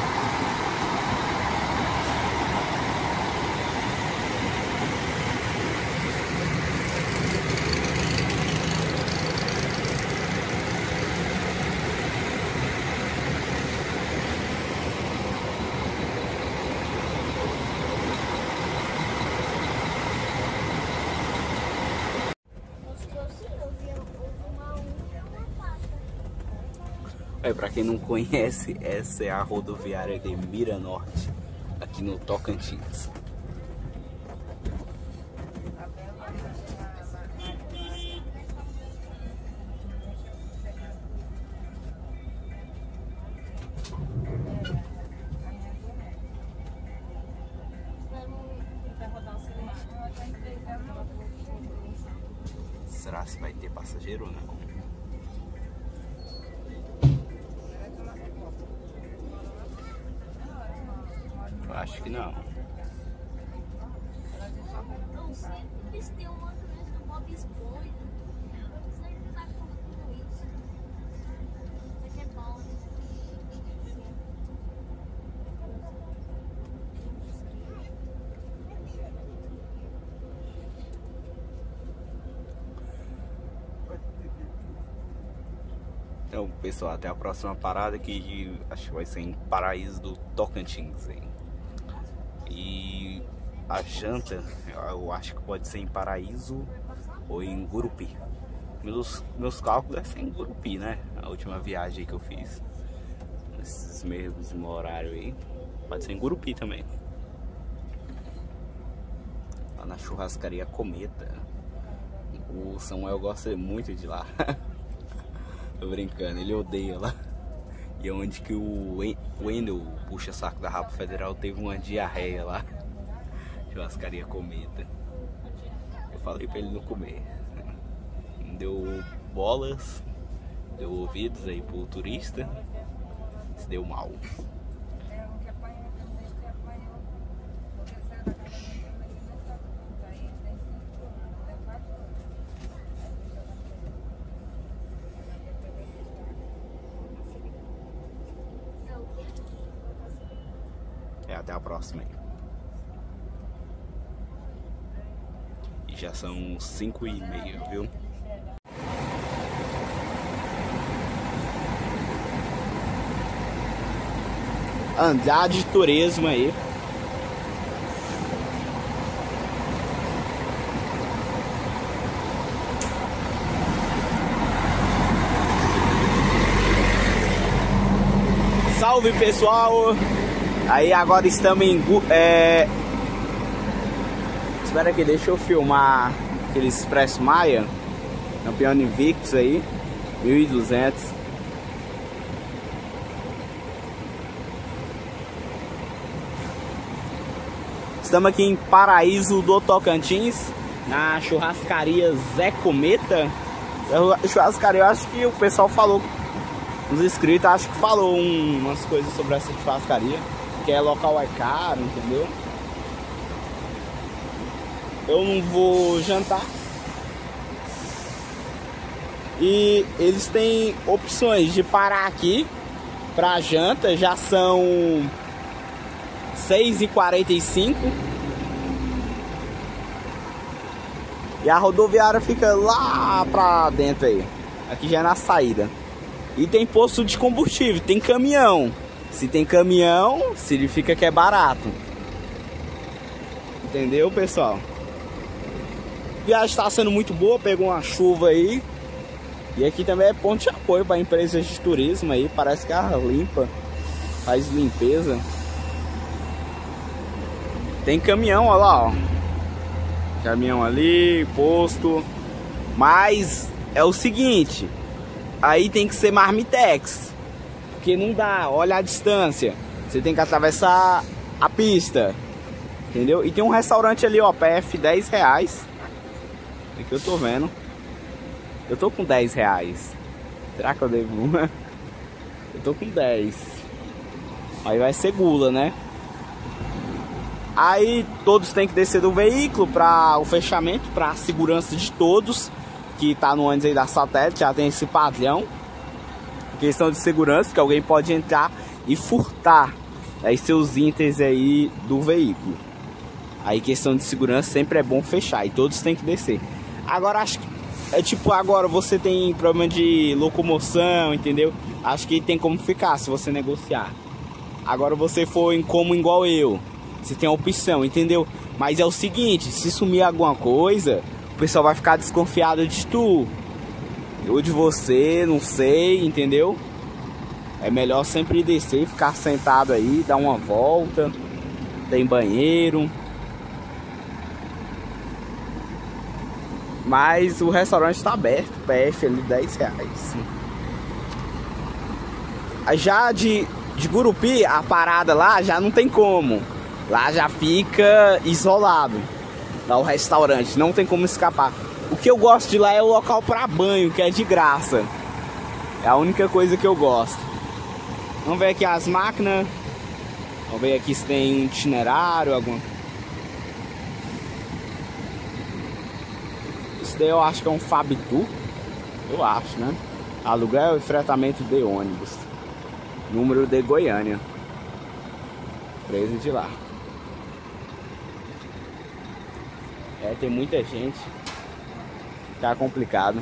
Pra quem não conhece, essa é a rodoviária de Miranorte, aqui no Tocantins. Será que vai ter passageiro ou não? Eu acho que não. Eles têm uma coisa do Bob Esponja. Você não tá com isso. Isso aqui é bom. Então, pessoal, até a próxima parada, que acho que vai ser em Paraíso do Tocantins, hein? E a janta, eu acho que pode ser em Paraíso ou em Gurupi. Meus cálculos é ser em Gurupi, né? A última viagem que eu fiz, nesses mesmos horários aí, pode ser em Gurupi também. Lá na churrascaria Cometa. O Samuel gosta muito de lá. Tô brincando, ele odeia lá. E é onde que o Wendel, puxa-saco da Rapa Federal, teve uma diarreia lá. Churrascaria Cometa. Eu falei pra ele não comer. Deu bolas, deu ouvidos aí pro turista. Se deu mal. Até a próxima aí. E já são 5h30, viu? Andar de turismo aí. Salve, pessoal! Aí agora estamos em... Espera aqui, deixa eu filmar aquele Expresso Maia. Campeão Invictus aí. 1.200. Estamos aqui em Paraíso do Tocantins, na churrascaria Zé Cometa. A churrascaria, eu acho que o pessoal falou, os inscritos, acho que falou umas coisas sobre essa churrascaria. Que é local é caro, entendeu? Eu não vou jantar. E eles têm opções de parar aqui pra janta. Já são 6h45. E a rodoviária fica lá pra dentro aí. Aqui já é na saída. E tem posto de combustível, tem caminhão. Se tem caminhão, significa que é barato. Entendeu, pessoal? A viagem está sendo muito boa, pegou uma chuva aí. E aqui também é ponto de apoio para empresas de turismo aí. Parece que a limpa, faz limpeza. Tem caminhão, olha lá, ó. Caminhão ali, posto. Mas é o seguinte, aí tem que ser marmitex. Porque não dá, olha a distância. Você tem que atravessar a pista. Entendeu? E tem um restaurante ali, ó, PF R$10. É que eu tô vendo. Eu tô com R$10. Será que eu devo uma? Eu tô com 10. Aí vai ser gula, né? Aí todos têm que descer do veículo para o fechamento, para a segurança de todos que tá no ônibus aí da Satélite. Já tem esse padrão, questão de segurança, que alguém pode entrar e furtar aí seus itens aí do veículo. Aí questão de segurança sempre é bom fechar e todos têm que descer. Agora acho que é tipo, agora você tem problema de locomoção, entendeu? Acho que tem como ficar se você negociar. Agora você for como igual eu, você tem a opção, entendeu? Mas é o seguinte, se sumir alguma coisa, o pessoal vai ficar desconfiado de tu ou de você, não sei, entendeu? É melhor sempre descer, ficar sentado aí, dar uma volta. Tem banheiro. Mas o restaurante está aberto, PF ali R$10. Já de Gurupi, a parada lá já não tem como. Lá já fica isolado. Lá o restaurante, não tem como escapar. O que eu gosto de lá é o local para banho, que é de graça. É a única coisa que eu gosto. Vamos ver aqui as máquinas. Vamos ver aqui se tem um itinerário, alguma. Isso daí eu acho que é um Fabitur. Eu acho, né? Aluguel e fretamento de ônibus. Número de Goiânia. 13 de lá. É, tem muita gente. Tá complicado.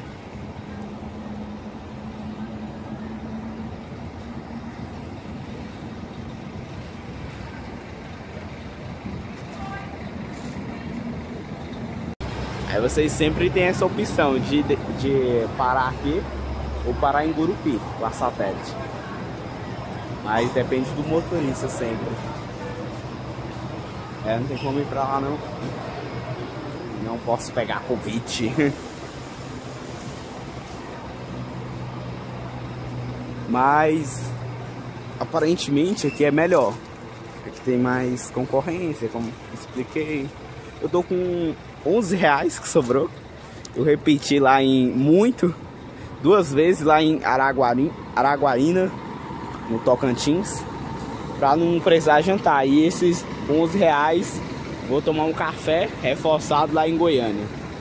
Aí vocês sempre tem essa opção de parar aqui ou parar em Gurupi, lá Satélite. Mas depende do motorista sempre. É, não tem como ir pra lá não. Não posso pegar Covid. Mas aparentemente aqui é melhor. Aqui tem mais concorrência, como expliquei. Eu tô com R$11 que sobrou. Eu repeti lá em duas vezes lá em Araguarina, no Tocantins, pra não precisar jantar. E esses R$11 vou tomar um café reforçado lá em Goiânia.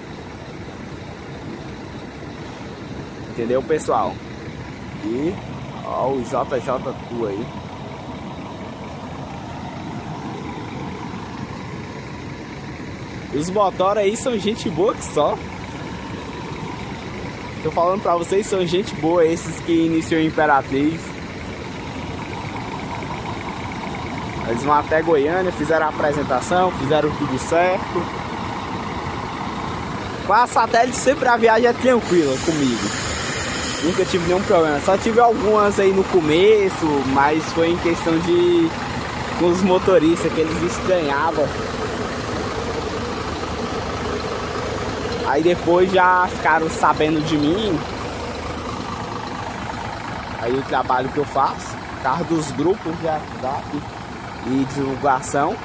Entendeu, pessoal? E ó, o JJ Tu aí. Os motor aí são gente boa que só. Tô falando pra vocês, são gente boa esses que iniciou em Imperatriz. Eles vão até Goiânia, fizeram a apresentação, fizeram tudo certo. Com a Satélite sempre a viagem é tranquila comigo. Nunca tive nenhum problema. Só tive algumas aí no começo, mas foi em questão de com os motoristas que eles estranhavam. Aí depois já ficaram sabendo de mim. Aí o trabalho que eu faço, carro dos grupos de WhatsApp e divulgação.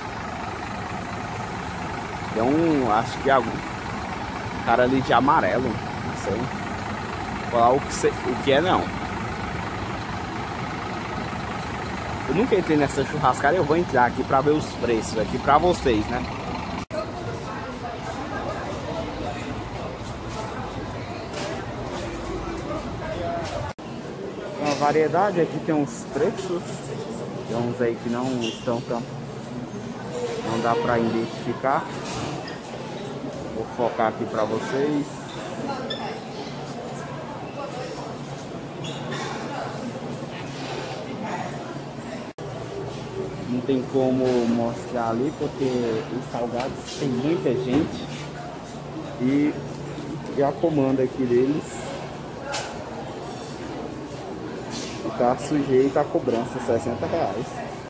Tem acho que algum cara ali de amarelo, não sei. Vou falar o que é não. Eu nunca entrei nessa churrascaria, eu vou entrar aqui pra ver os preços aqui pra vocês, né? Uma variedade, aqui tem uns preços. Tem uns aí que não estão tão... não dá pra identificar. Vou focar aqui pra vocês. Não tem como mostrar ali porque os salgados tem muita gente e a comanda aqui deles está sujeita à cobrança R$60.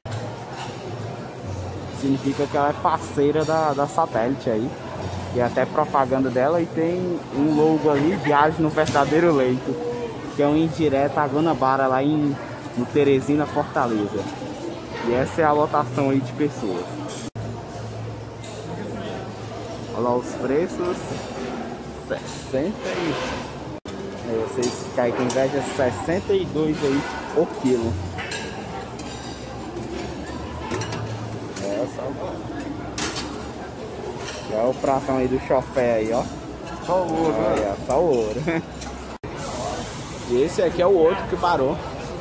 Significa que ela é parceira da Satélite aí. E até propaganda dela, e tem um logo ali, Viagem no Verdadeiro Leito, que é um indireto a Guanabara lá no Teresina, Fortaleza. E essa é a lotação aí de pessoas. Olha lá os preços. 60 e... Vocês ficarem com inveja, 62 aí o quilo. É o pratão aí do chofé aí, ó. Só o ouro, né? É, só o ouro. E esse aqui é o outro que parou.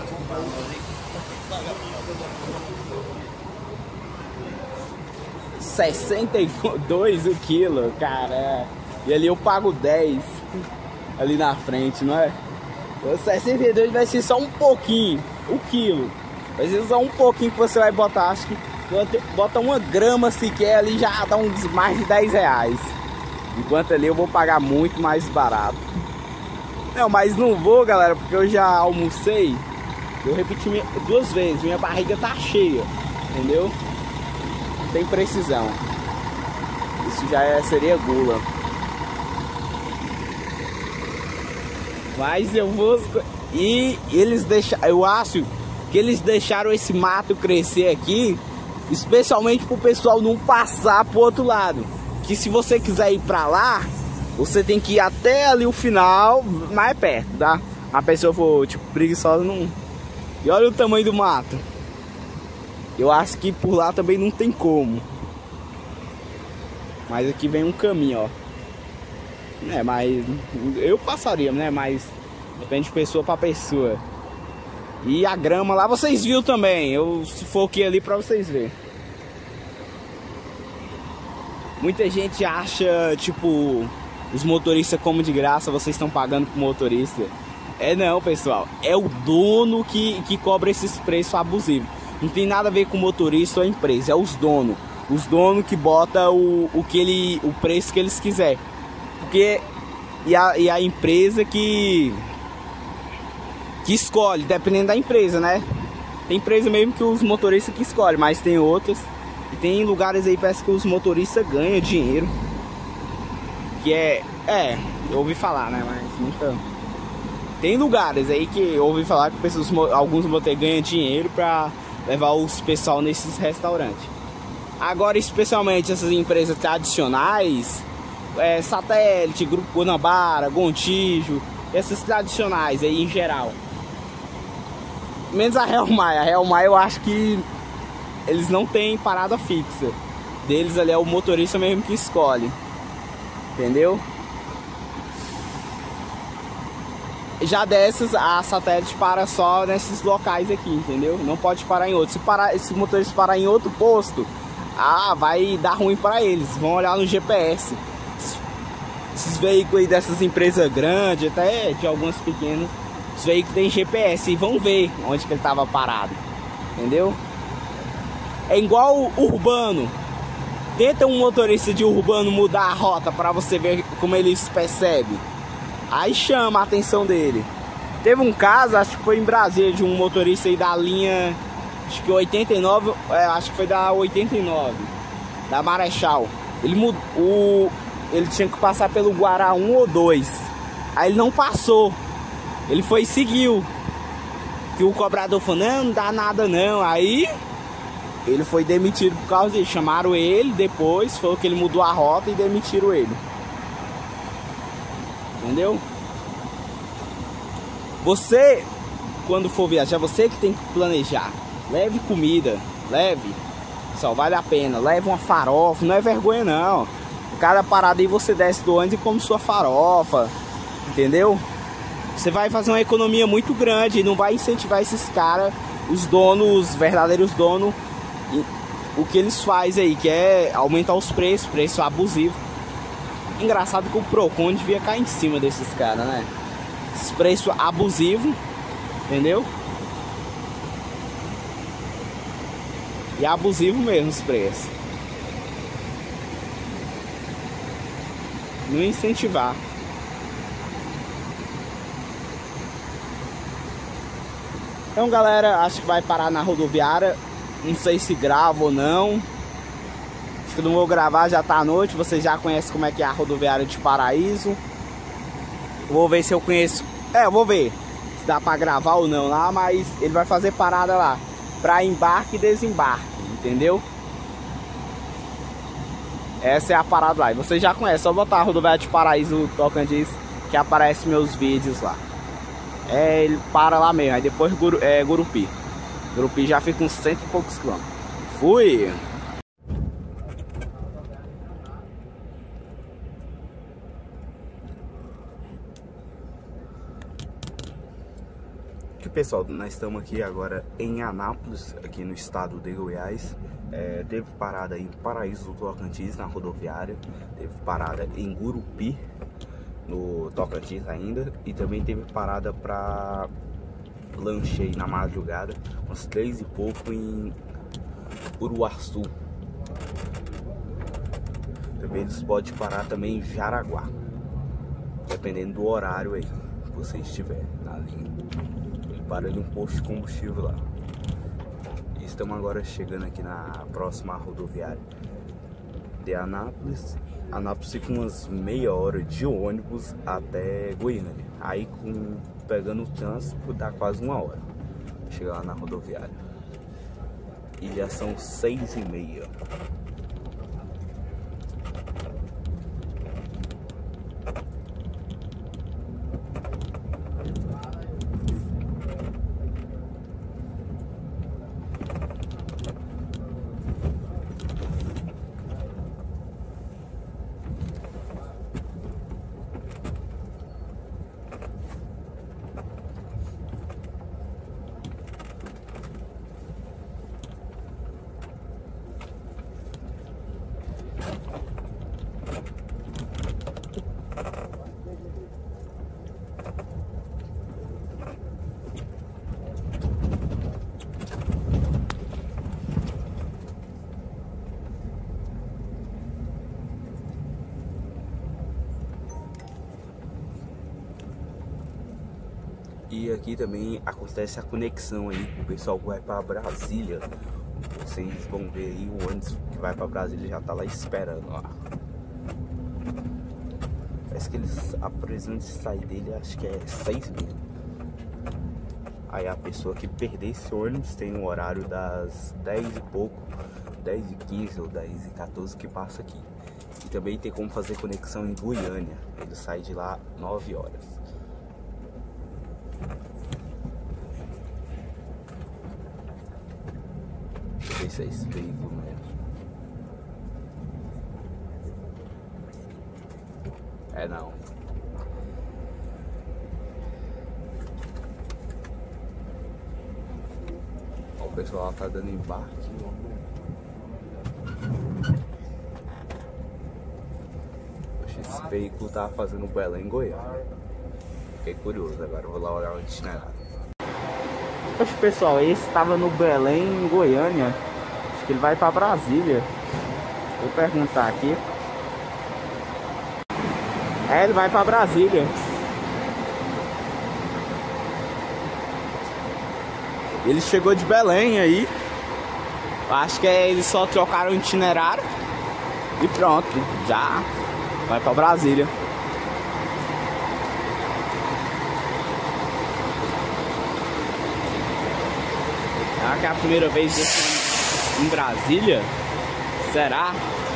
R$62 o quilo, cara. E ali eu pago 10 ali na frente, não é? O 62 vai ser só um pouquinho, o quilo. Vai ser só um pouquinho que você vai botar, acho que bota uma grama sequer ali já dá uns mais de R$10. Enquanto ali eu vou pagar muito mais barato. Não, mas não vou, galera, porque eu já almocei. Eu repeti 2 vezes, minha barriga tá cheia, entendeu? Tem precisão. Isso já seria gula. Mas eu vou... E eles deixaram... Eu acho que eles deixaram esse mato crescer aqui, especialmente pro pessoal não passar pro outro lado. Que se você quiser ir pra lá, você tem que ir até ali o final, mais perto, tá? A pessoa for, tipo, preguiçosa, não... E olha o tamanho do mato. Eu acho que por lá também não tem como. Mas aqui vem um caminho, ó. É, mas eu passaria, né? Mas depende de pessoa pra pessoa. E a grama lá vocês viram também. Eu foquei ali pra vocês verem. Muita gente acha, tipo, os motoristas como de graça, vocês estão pagando pro motorista. É não, pessoal. É o dono que cobra esses preços abusivos. Não tem nada a ver com o motorista ou a empresa. É os donos. Os donos que botam o preço que eles quiserem. Porque e a empresa que escolhe, dependendo da empresa, né? Tem empresa mesmo que os motoristas que escolhem, mas tem outras. E tem lugares aí parece que os motoristas ganham dinheiro. Que eu ouvi falar, né? Mas nunca. Tem lugares aí que eu ouvi falar que alguns motoristas ganham dinheiro pra levar os pessoal nesses restaurantes. Agora, especialmente essas empresas tradicionais, Satélite, Grupo Guanabara, Gontijo, essas tradicionais aí em geral. Menos a Real Maia. A Real Maia eu acho que eles não têm parada fixa. Deles ali é o motorista mesmo que escolhe. Entendeu? Já dessas, a Satélite para só nesses locais aqui, entendeu? Não pode parar em outro. Se o motorista parar em outro posto, vai dar ruim para eles. Vão olhar no GPS. Esses veículos aí dessas empresas grandes, até de algumas pequenas, os veículos têm GPS e vão ver onde que ele estava parado. Entendeu? É igual o urbano. Tenta um motorista de urbano mudar a rota para você ver como eles percebem. Aí chama a atenção dele. Teve um caso, acho que foi em Brasília, de um motorista aí da linha, acho que 89, acho que foi da 89, da Marechal. Ele tinha que passar pelo Guará 1 ou 2. Aí ele não passou. Ele foi e seguiu. Que o cobrador falou, não dá nada não. Aí ele foi demitido por causa disso. Chamaram ele depois, falou que ele mudou a rota e demitiram ele. Entendeu? Você, quando for viajar, você que tem que planejar. Leve comida, leve. Só vale a pena. Leve uma farofa, não é vergonha não. Cada parada aí você desce do ônibus e come sua farofa. Entendeu? Você vai fazer uma economia muito grande e não vai incentivar esses caras, os donos, os verdadeiros donos, o que eles fazem aí, que é aumentar os preços, preço abusivo. Engraçado que o Procon devia cair em cima desses caras, né? Esses preços abusivos, entendeu? E abusivo mesmo os preços. Não incentivar. Então, galera, acho que vai parar na rodoviária. Não sei se gravo ou não. Acho que não vou gravar, já tá à noite. Vocês já conhecem como é que é a rodoviária de Paraíso. Vou ver se eu conheço. Eu vou ver se dá pra gravar ou não lá. Mas ele vai fazer parada lá pra embarque e desembarque, entendeu? Essa é a parada lá. E vocês já conhecem, só botar a rodoviária de Paraíso Tocantins que aparece meus vídeos lá. Ele para lá mesmo, aí depois Gurupi. Gurupi já fica uns 100 e poucos quilômetros. Fui! Pessoal, nós estamos aqui agora em Anápolis, aqui no estado de Goiás. Teve parada em Paraíso do Tocantins, na rodoviária. Teve parada em Gurupi, no Tocantins ainda. E também teve parada para lanche aí na madrugada, umas 3 e pouco em Uruaçu. Também eles podem parar também em Jaraguá, dependendo do horário aí que você estiver na linha. Para de um posto de combustível lá. E estamos agora chegando aqui na próxima rodoviária de Anápolis. Anápolis fica umas meia hora de ônibus até Goiânia. Aí pegando o trânsito dá quase 1 hora chegar lá na rodoviária. E já são 6h30. E aqui também acontece a conexão aí, o pessoal que vai para Brasília. Vocês vão ver aí o ônibus que vai para Brasília já tá lá esperando, ó. Parece que a previsão de sair dele acho que é 6h30. Aí a pessoa que perder esse ônibus tem um horário das 10 e pouco, 10h15 ou 10h14 que passa aqui. E também tem como fazer conexão em Goiânia, ele sai de lá 9 horas. Deixa eu ver se é esse veículo mesmo. É não. Ó, o pessoal tá dando embarque. Esse veículo tava fazendo Belém, Goiânia. Fiquei curioso, agora eu vou lá olhar o itinerário. Poxa, pessoal, esse tava no Belém, Goiânia. Acho que ele vai pra Brasília. Vou perguntar aqui. Ele vai pra Brasília. Ele chegou de Belém aí. Acho que eles só trocaram o itinerário. E pronto, já vai pra Brasília. Será que é a primeira vez desse em Brasília? Será?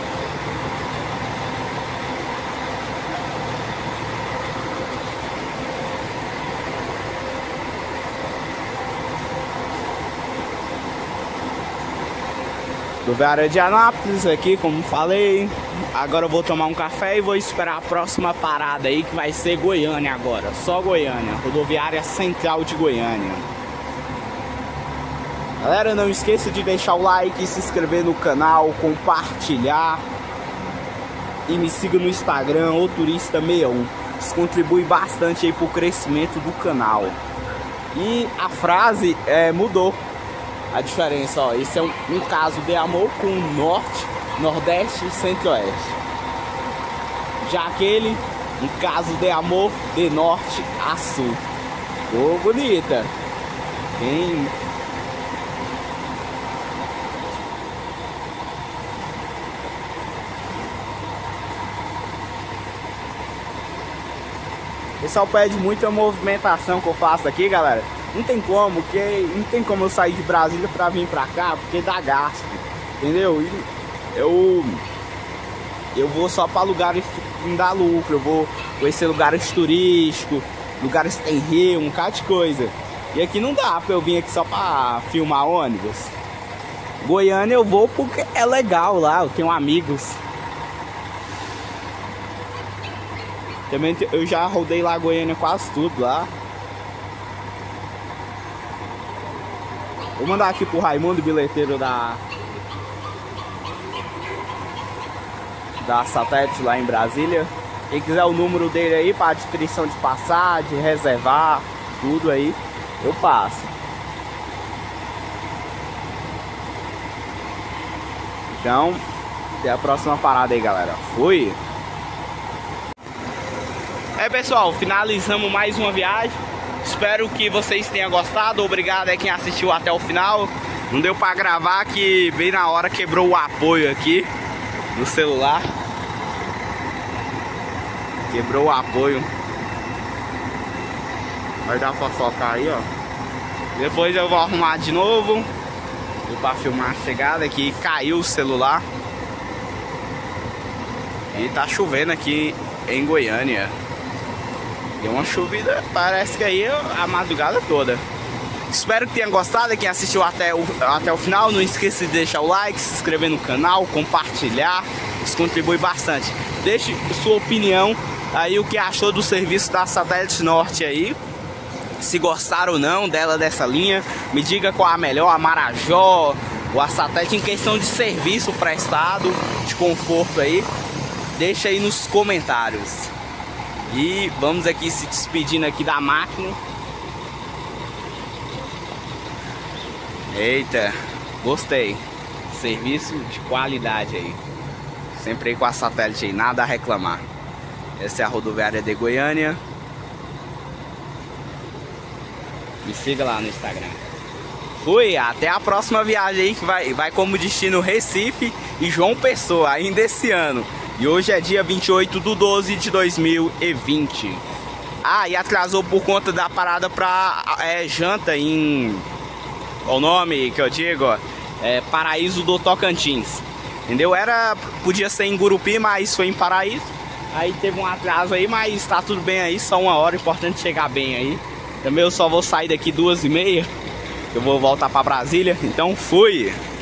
Rodoviária de Anápolis aqui, como falei. Agora eu vou tomar um café e vou esperar a próxima parada aí, que vai ser Goiânia agora. Só Goiânia, Rodoviária Central de Goiânia. Galera, não esqueça de deixar o like, se inscrever no canal, compartilhar. E me siga no Instagram, o Turista61. Isso contribui bastante aí pro crescimento do canal. E a frase mudou. A diferença, ó, esse é um caso de amor com norte, nordeste e centro-oeste. Já aquele, um caso de amor de norte a sul. Ficou bonita. O pessoal pede muita movimentação que eu faço aqui, galera. Não tem como eu sair de Brasília pra vir pra cá, porque dá gasto, entendeu? eu vou só para lugares que me dá lucro. Eu vou conhecer lugares turísticos, lugares que tem rio, um bocado de coisa. E aqui não dá pra eu vir aqui só pra filmar ônibus. Goiânia eu vou porque é legal lá, eu tenho amigos. Também eu já rodei lá Goiânia quase tudo lá. Vou mandar aqui pro Raimundo, bilheteiro da Satélite lá em Brasília. Quem quiser o número dele aí para adquisição de passagem, reservar, tudo aí, eu passo. Então, até a próxima parada aí, galera. Fui! Pessoal, finalizamos mais uma viagem. Espero que vocês tenham gostado. Obrigado a quem assistiu até o final. Não deu pra gravar que bem na hora quebrou o apoio aqui do celular. Quebrou o apoio. Vai dar pra focar aí, ó. Depois eu vou arrumar de novo. Deu pra filmar a chegada aqui. Caiu o celular. E tá chovendo aqui em Goiânia. Deu uma chovida, parece que aí a madrugada toda. Espero que tenha gostado. Quem assistiu até o final, não esqueça de deixar o like, se inscrever no canal, compartilhar. Isso contribui bastante. Deixe sua opinião aí, o que achou do serviço da Satélite Norte aí. Se gostaram ou não dessa linha. Me diga qual a melhor, a Marajó ou a Satélite, em questão de serviço prestado, de conforto aí. Deixa aí nos comentários. E vamos aqui se despedindo aqui da máquina. Eita, gostei. Serviço de qualidade aí. Sempre aí com a Satélite aí, nada a reclamar. Essa é a rodoviária de Goiânia. Me siga lá no Instagram. Fui, até a próxima viagem aí, que vai como destino Recife e João Pessoa, ainda esse ano. E hoje é dia 28/12 de 2020. Ah, e atrasou por conta da parada pra janta em... Qual o nome que eu digo? Paraíso do Tocantins. Entendeu? Podia ser em Gurupi, mas foi em Paraíso. Aí teve um atraso aí, mas tá tudo bem aí, só 1 hora, importante chegar bem aí. Também eu só vou sair daqui 2h30. Eu vou voltar pra Brasília, então fui!